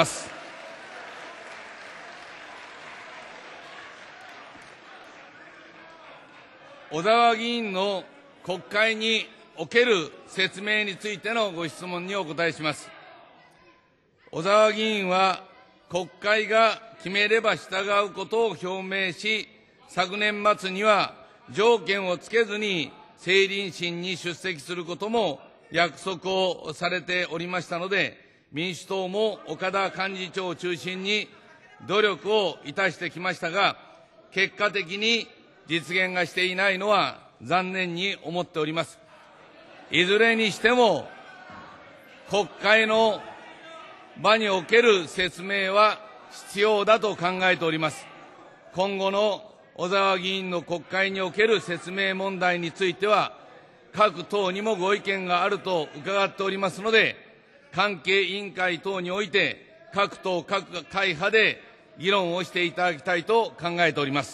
S4: 小沢議員の国会における説明についてのご質問にお答えします。小沢議員は、国会が決めれば従うことを表明し、昨年末には条件をつけずに政倫審に出席することも約束をされておりましたので、民主党も岡田幹事長を中心に努力をいたしてきましたが、結果的に実現がしていないのは残念に思っております。いずれにしても、国会の場における説明は必要だと考えております。今後の小沢議員の国会における説明問題については、各党にもご意見があると伺っておりますので、関係委員会等において、各党各会派で議論をしていただきたいと考えております。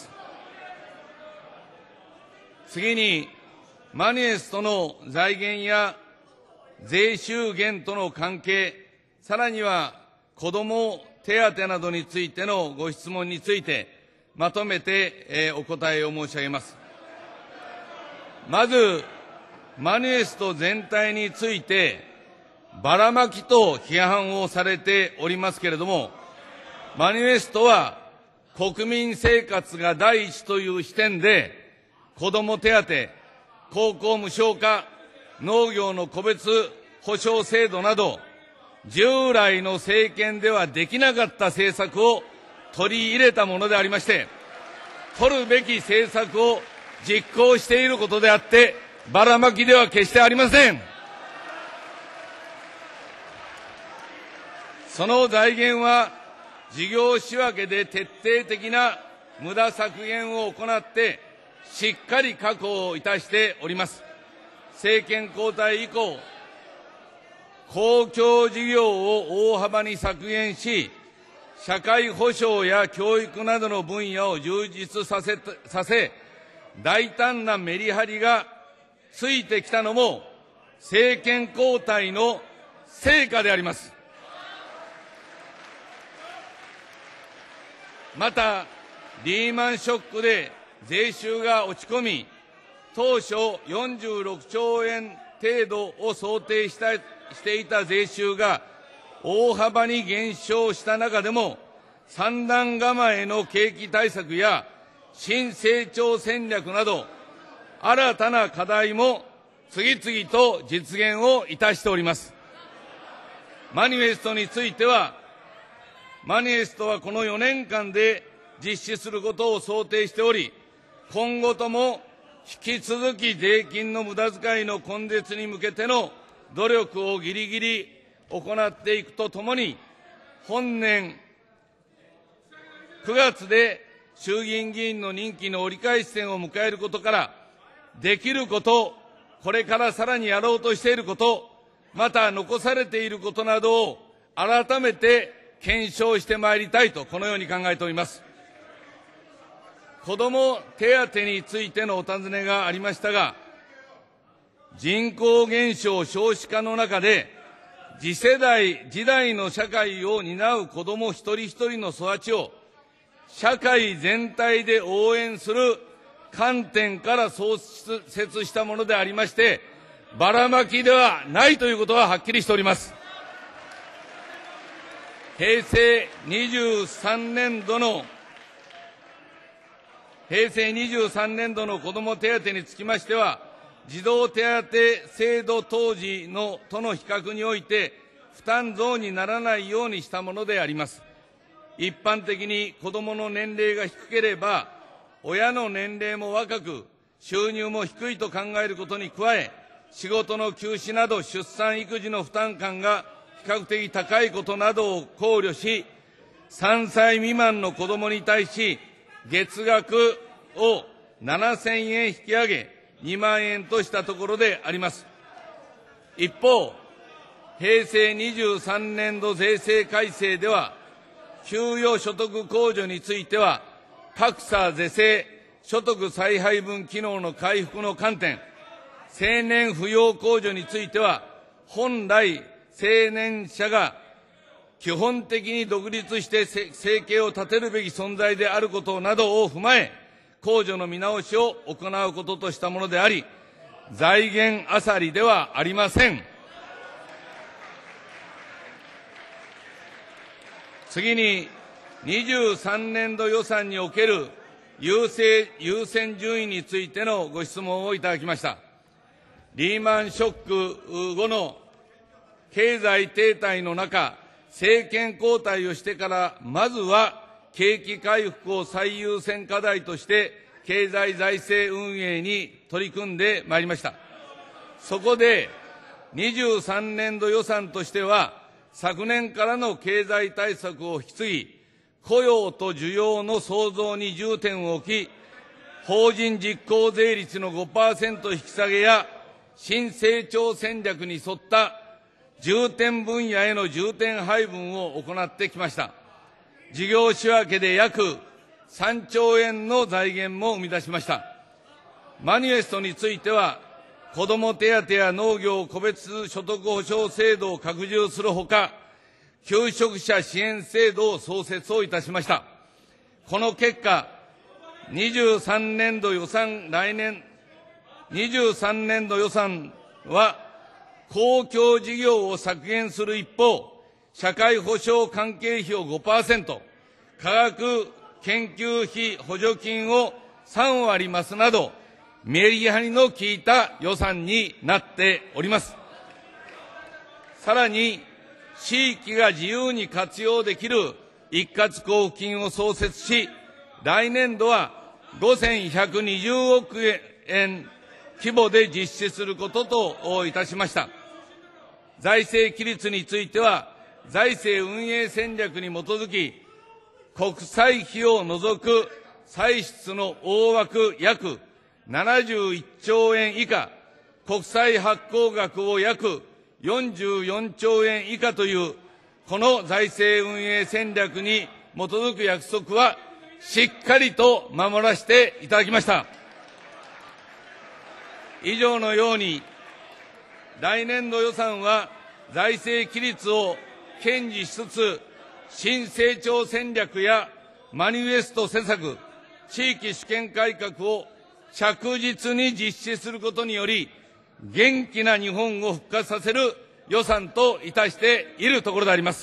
S4: 次に、マニフェストの財源や税収減との関係、さらには子ども手当などについてのご質問について、まとめてお答えを申し上げます。まず、マニフェスト全体について、ばらまきと批判をされておりますけれども、マニフェストは国民生活が第一という視点で、子ども手当、高校無償化、農業の個別保障制度など、従来の政権ではできなかった政策を取り入れたものでありまして、取るべき政策を実行していることであって、ばらまきでは決してありません。その財源は、事業仕分けで徹底的な無駄削減を行って、しっかり確保いたしております。政権交代以降、公共事業を大幅に削減し、社会保障や教育などの分野を充実させ、大胆なメリハリがついてきたのも、政権交代の成果であります。また、リーマンショックで税収が落ち込み、当初46兆円程度を想定していた税収が大幅に減少した中でも、三段構えの景気対策や新成長戦略など、新たな課題も次々と実現をいたしております。マニフェストについては、マニフェストはこの4年間で実施することを想定しており、今後とも引き続き税金の無駄遣いの根絶に向けての努力をぎりぎり行っていくとともに、本年9月で衆議院議員の任期の折り返し点を迎えることから、できること、これからさらにやろうとしていること、また残されていることなどを改めて検証してまいりたいと、このように考えております。子ども手当についてのお尋ねがありましたが、人口減少少子化の中で、次世代、次代の社会を担う子ども一人一人の育ちを、社会全体で応援する観点から創設したものでありまして、ばらまきではないということははっきりしております。平成23年度の平成23年度の子ども手当につきましては、児童手当制度当時のとの比較において、負担増にならないようにしたものであります。一般的に子どもの年齢が低ければ、親の年齢も若く、収入も低いと考えることに加え、仕事の休止など出産育児の負担感が比較的高いことなどを考慮し、3歳未満の子どもに対し、月額を7000円引き上げ、2万円としたところであります。一方、平成23年度税制改正では、給与所得控除については、格差是正、所得再配分機能の回復の観点、青年扶養控除については、本来、青年者が基本的に独立して生計を立てるべき存在であることなどを踏まえ、控除の見直しを行うこととしたものであり、財源あさりではありません。次に、23年度予算における優先順位についてのご質問をいただきました。リーマンショック後の経済停滞の中、政権交代をしてから、まずは景気回復を最優先課題として、経済財政運営に取り組んでまいりました。そこで、23年度予算としては、昨年からの経済対策を引き継ぎ、雇用と需要の創造に重点を置き、法人実効税率の 5% 引き下げや、新成長戦略に沿った重点分野への重点配分を行ってきました。事業仕分けで約3兆円の財源も生み出しました。マニフェストについては、子ども手当や農業個別所得保障制度を拡充するほか、求職者支援制度を創設をいたしました。この結果、23年度予算は、公共事業を削減する一方、社会保障関係費を 5%、科学研究費補助金を3割増すなど、メリハリの効いた予算になっております。さらに、地域が自由に活用できる一括交付金を創設し、来年度は5120億円規模で実施することといたしました。財政規律については、財政運営戦略に基づき、国債費を除く歳出の大枠約71兆円以下、国債発行額を約44兆円以下という、この財政運営戦略に基づく約束は、しっかりと守らせていただきました。以上のように、来年度予算は財政規律を堅持しつつ、新成長戦略やマニフェスト施策、地域主権改革を着実に実施することにより、元気な日本を復活させる予算といたしているところであります。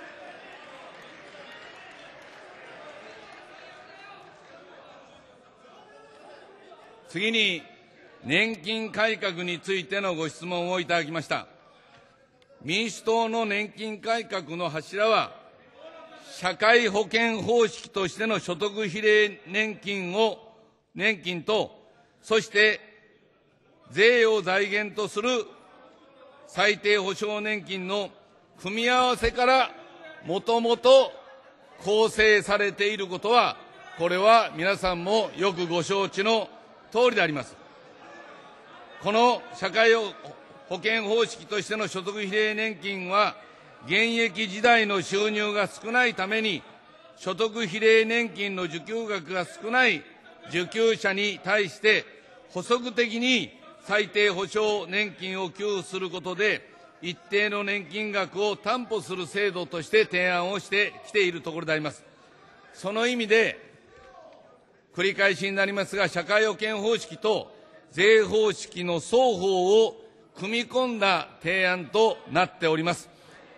S4: 次に、年金改革についてのご質問をいただきました。民主党の年金改革の柱は、社会保険方式としての所得比例年金と、そして税を財源とする最低保障年金の組み合わせからもともと構成されていることは、これは皆さんもよくご承知の通りであります。この社会保険方式としての所得比例年金は、現役時代の収入が少ないために、所得比例年金の受給額が少ない受給者に対して、補足的に最低保障年金を給付することで、一定の年金額を担保する制度として提案をしてきているところであります。その意味で、繰り返しになりますが、社会保険方式と税方式の双方を組み込んだ提案となっております。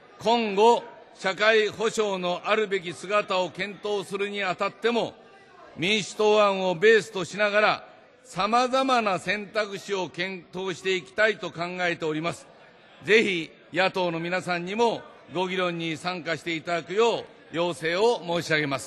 S4: 今後、社会保障のあるべき姿を検討するにあたっても、 民主党案をベースとしながら、さまざまな選択肢を検討していきたいと考えております。ぜひ野党の皆さんにもご議論に参加していただくよう要請を申し上げます。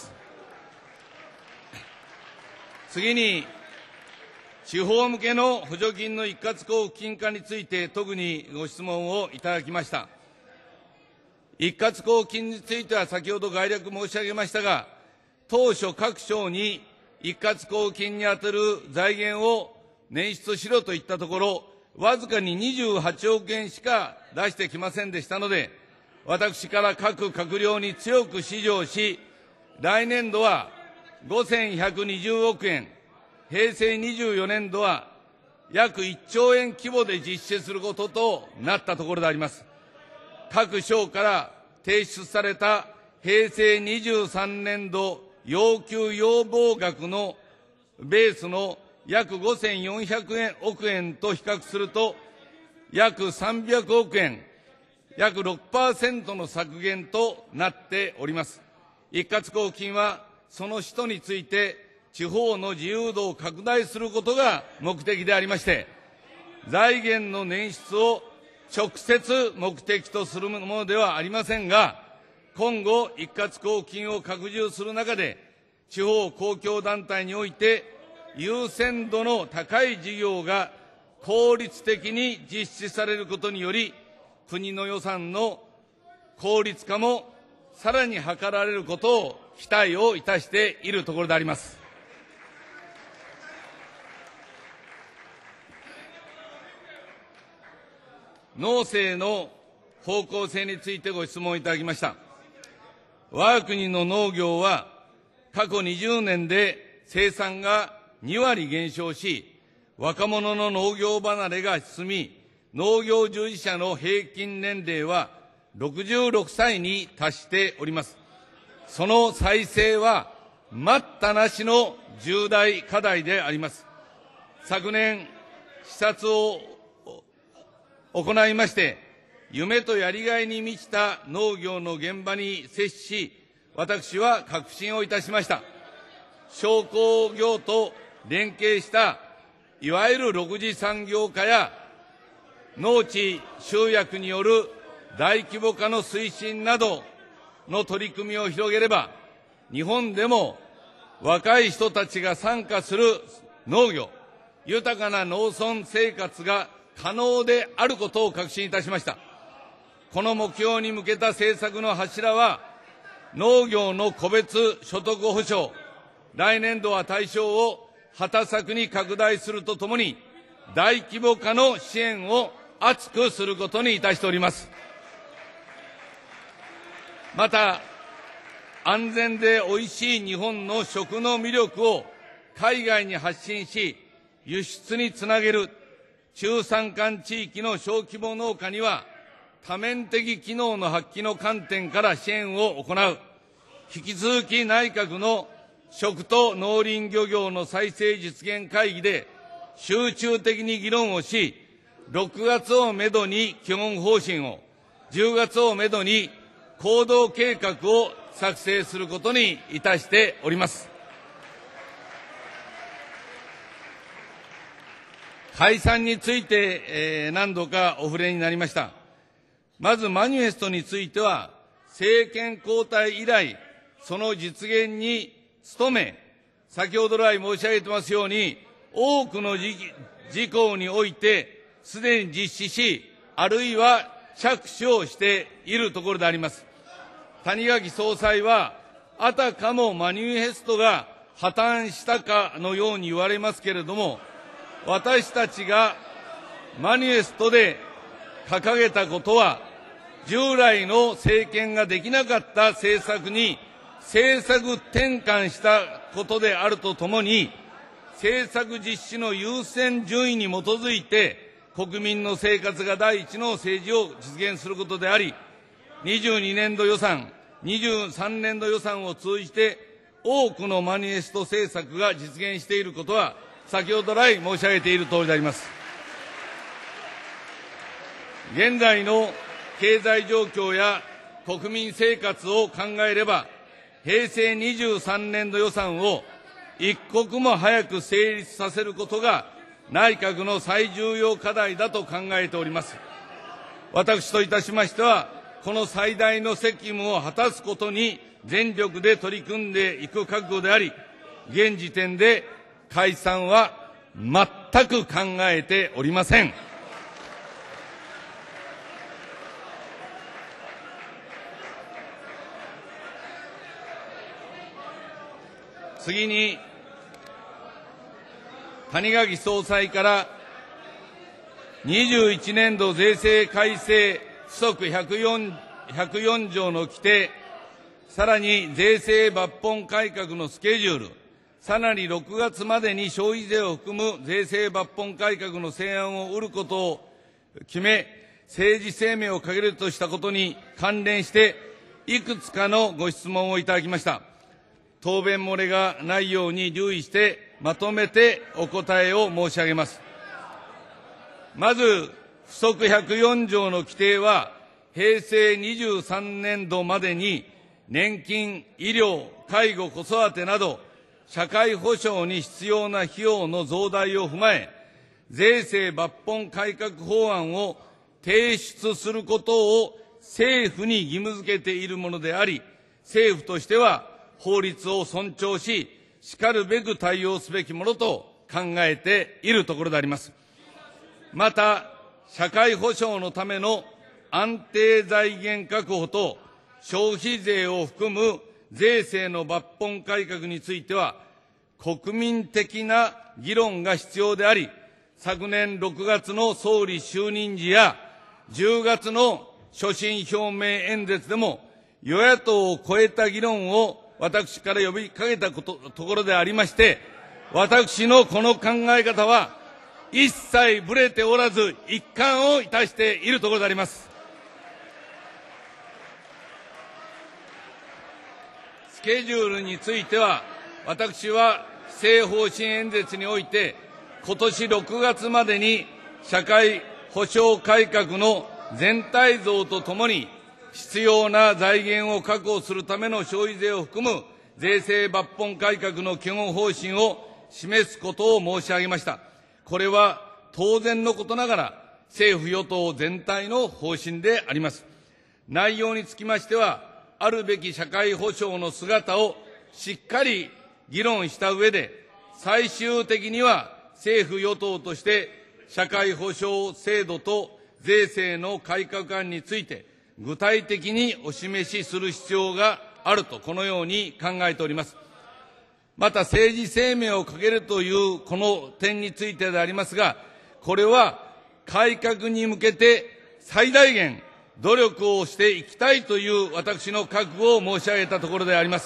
S4: 次に、地方向けの補助金の一括交付金化について特にご質問をいただきました。一括交付金については先ほど概略申し上げましたが、当初各省に一括交付金に充てる財源を捻出しろといったところ、わずかに28億円しか出してきませんでしたので、私から各閣僚に強く指示をし、来年度は5120億円、平成24年度は約1兆円規模で実施することとなったところであります。各省から提出された平成23年度要求要望額のベースの約5400億円と比較すると、約300億円、約 6% の削減となっております。一括交付金はその使途について地方の自由度を拡大することが目的でありまして、財源の捻出を直接目的とするものではありませんが、今後一括交付金を拡充する中で、地方公共団体において優先度の高い事業が効率的に実施されることにより、国の予算の効率化もさらに図られることを期待をいたしているところであります。農政の方向性についてご質問いただきました。我が国の農業は過去20年で生産が2割減少し、若者の農業離れが進み、農業従事者の平均年齢は66歳に達しております。その再生は待ったなしの重大課題であります。昨年、視察を行いまして、夢とやりがいに満ちた農業の現場に接し、私は確信をいたしました。商工業と連携したいわゆる6次産業化や農地集約による大規模化の推進などの取り組みを広げれば、日本でも若い人たちが参加する農業、豊かな農村生活が可能であることを確信いたしました。この目標に向けた政策の柱は、農業の個別所得保障、来年度は対象を畑作に拡大するとともに、大規模化の支援を厚くすることにいたしております。また、安全でおいしい日本の食の魅力を海外に発信し、輸出につなげる中山間地域の小規模農家には、多面的機能の発揮の観点から支援を行う。引き続き内閣の食と農林漁業の再生実現会議で集中的に議論をし、6月をめどに基本方針を、10月をめどに行動計画を作成することにいたしております。解散について、何度かお触れになりました。まずマニフェストについては、政権交代以来、その実現に努め、先ほど来申し上げてますように、多くの事項において、すでに実施し、あるいは着手をしているところであります。谷垣総裁は、あたかもマニフェストが破綻したかのように言われますけれども、私たちがマニフェストで掲げたことは、従来の政権ができなかった政策に政策転換したことであるとともに、政策実施の優先順位に基づいて、国民の生活が第一の政治を実現することであり、22年度予算、23年度予算を通じて、多くのマニフェスト政策が実現していることは、先ほど来申し上げているとおりであります。現在の経済状況や国民生活を考えれば、平成23年度予算を一刻も早く成立させることが内閣の最重要課題だと考えております。私といたしましては、この最大の責務を果たすことに全力で取り組んでいく覚悟であり、現時点で解散は全く考えておりません。次に、谷垣総裁から21年度税制改正附則104条の規定、さらに税制抜本改革のスケジュール、さらに6月までに消費税を含む税制抜本改革の成案を売ることを決め、政治声明を掲げるとしたことに関連して、いくつかのご質問をいただきました。答弁漏れがないように留意してまとめてお答えを申し上げます。まず、附則104条の規定は、平成23年度までに年金、医療、介護、子育てなど、社会保障に必要な費用の増大を踏まえ、税制抜本改革法案を提出することを政府に義務付けているものであり、政府としては、法律を尊重し、しかるべく対応すべきものと考えているところであります。また、社会保障のための安定財源確保と消費税を含む税制の抜本改革については、国民的な議論が必要であり、昨年6月の総理就任時や10月の所信表明演説でも、与野党を超えた議論を私から呼びかけたところでありまして、私のこの考え方は一切ぶれておらず、一貫をいたしているところであります。スケジュールについては、私は施政方針演説において、今年6月までに社会保障改革の全体像とともに、必要な財源を確保するための消費税を含む税制抜本改革の基本方針を示すことを申し上げました。これは当然のことながら政府与党全体の方針であります。内容につきましては、あるべき社会保障の姿をしっかり議論した上で、最終的には政府与党として社会保障制度と税制の改革案について、具体的にお示しする必要があると、このように考えております。また、政治声明を掲げるというこの点についてでありますが、これは改革に向けて最大限努力をしていきたいという私の覚悟を申し上げたところであります。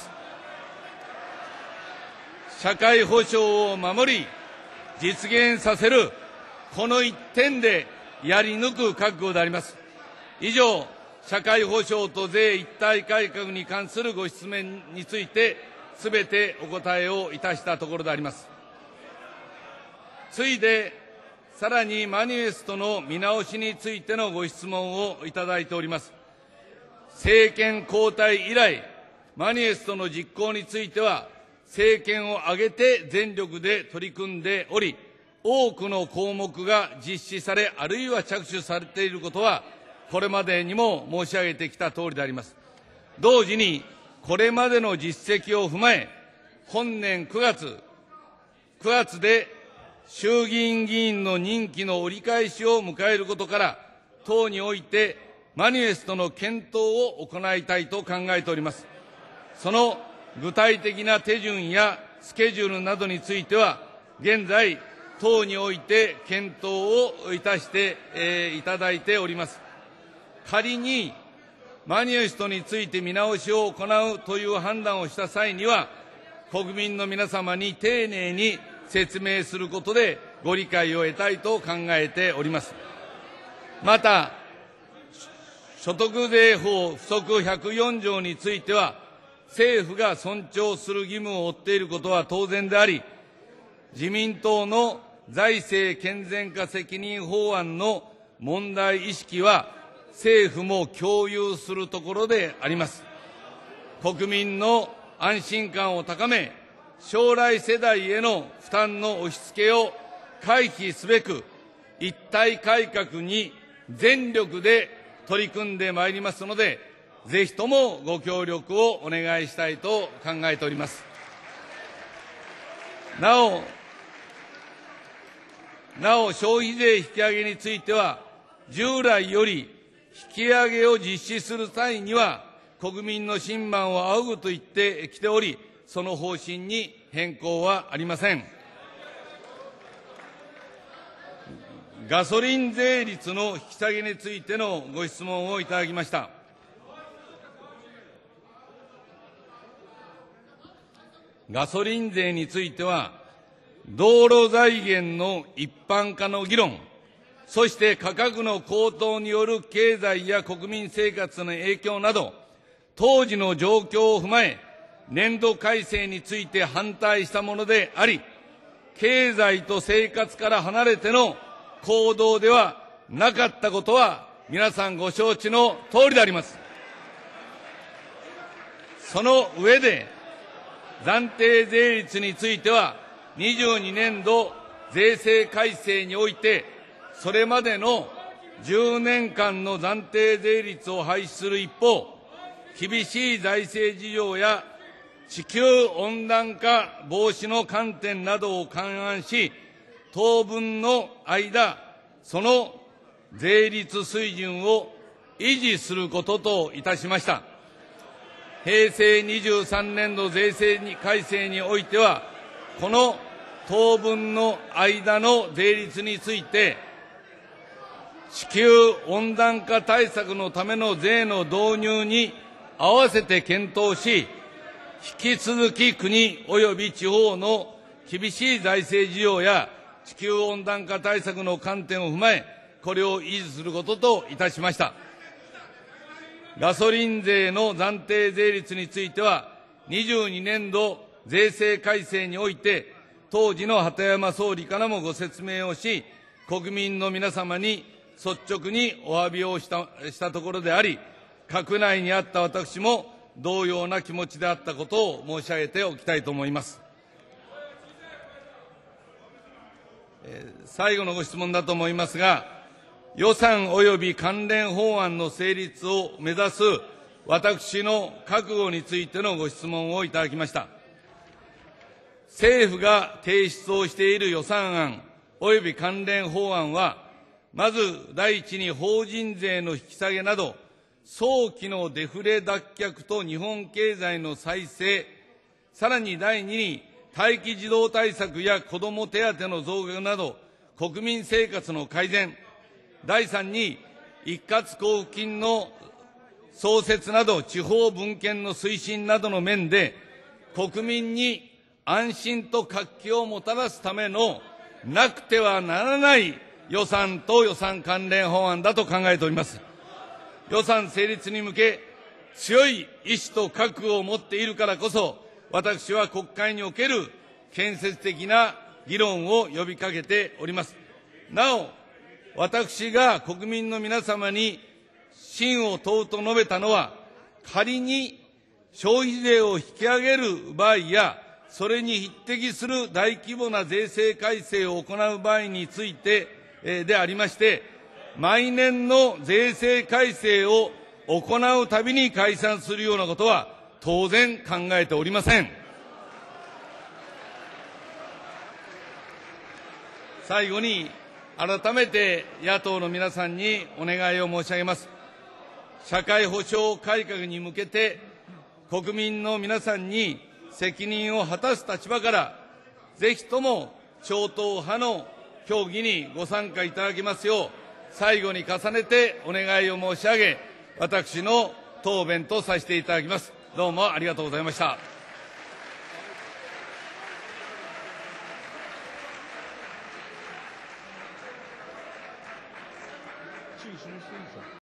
S4: 社会保障を守り、実現させる、この一点でやり抜く覚悟であります。以上、社会保障と税一体改革に関するご質問について、すべてお答えをいたしたところであります。次いで、さらにマニフェストの見直しについてのご質問をいただいております。政権交代以来、マニフェストの実行については、政権を挙げて全力で取り組んでおり、多くの項目が実施され、あるいは着手されていることは、これまでにも申し上げてきたとおりであります。同時に、これまでの実績を踏まえ、本年9月で衆議院議員の任期の折り返しを迎えることから、党においてマニフェストの検討を行いたいと考えております。その具体的な手順やスケジュールなどについては、現在、党において検討をいたしていただいております。仮にマニフェストについて見直しを行うという判断をした際には、国民の皆様に丁寧に説明することでご理解を得たいと考えております。また、所得税法附則104条については、政府が尊重する義務を負っていることは当然であり、自民党の財政健全化責任法案の問題意識は、政府も共有するところであります。国民の安心感を高め、 将来世代への負担の押し付けを回避すべく、一体改革に全力で取り組んでまいりますので、ぜひともご協力をお願いしたいと考えております。なお、消費税引き上げについては、従来より引き上げを実施する際には、国民の審判を仰ぐと言ってきており、その方針に変更はありません。ガソリン税率の引き下げについてのご質問をいただきました。ガソリン税については、道路財源の一般化の議論、そして価格の高騰による経済や国民生活の影響など、当時の状況を踏まえ、年度改正について反対したものであり、経済と生活から離れての行動ではなかったことは、皆さんご承知の通りであります。その上で、暫定税率については、22年度税制改正において、それまでの10年間の暫定税率を廃止する一方、厳しい財政事情や地球温暖化防止の観点などを勘案し、当分の間、その税率水準を維持することといたしました。平成23年度税制改正においては、この当分の間の税率について、地球温暖化対策のための税の導入に合わせて検討し、引き続き国及び地方の厳しい財政事情や地球温暖化対策の観点を踏まえ、これを維持することといたしました。ガソリン税の暫定税率については、22年度税制改正において、当時の鳩山総理からもご説明をし、国民の皆様に率直にお詫びをしたところであり、閣内にあった私も同様な気持ちであったことを申し上げておきたいと思います。最後のご質問だと思いますが、予算及び関連法案の成立を目指す私の覚悟についてのご質問をいただきました。政府が提出をしている予算案及び関連法案は、まず第一に法人税の引き下げなど、早期のデフレ脱却と日本経済の再生、さらに第二に待機児童対策や子ども手当の増額など、国民生活の改善、第三に一括交付金の創設など、地方分権の推進などの面で、国民に安心と活気をもたらすためのなくてはならない予算と予算関連法案だと考えております。予算成立に向け、強い意志と覚悟を持っているからこそ、私は国会における建設的な議論を呼びかけております。なお、私が国民の皆様に信を問うと述べたのは、仮に消費税を引き上げる場合や、それに匹敵する大規模な税制改正を行う場合についてでありまして、毎年の税制改正を行うたびに解散するようなことは当然考えておりません。最後に改めて野党の皆さんにお願いを申し上げます。社会保障改革に向けて国民の皆さんに責任を果たす立場から、ぜひとも超党派の協議にご参加いただきますよう、最後に重ねてお願いを申し上げ、私の答弁とさせていただきます。どうもありがとうございました。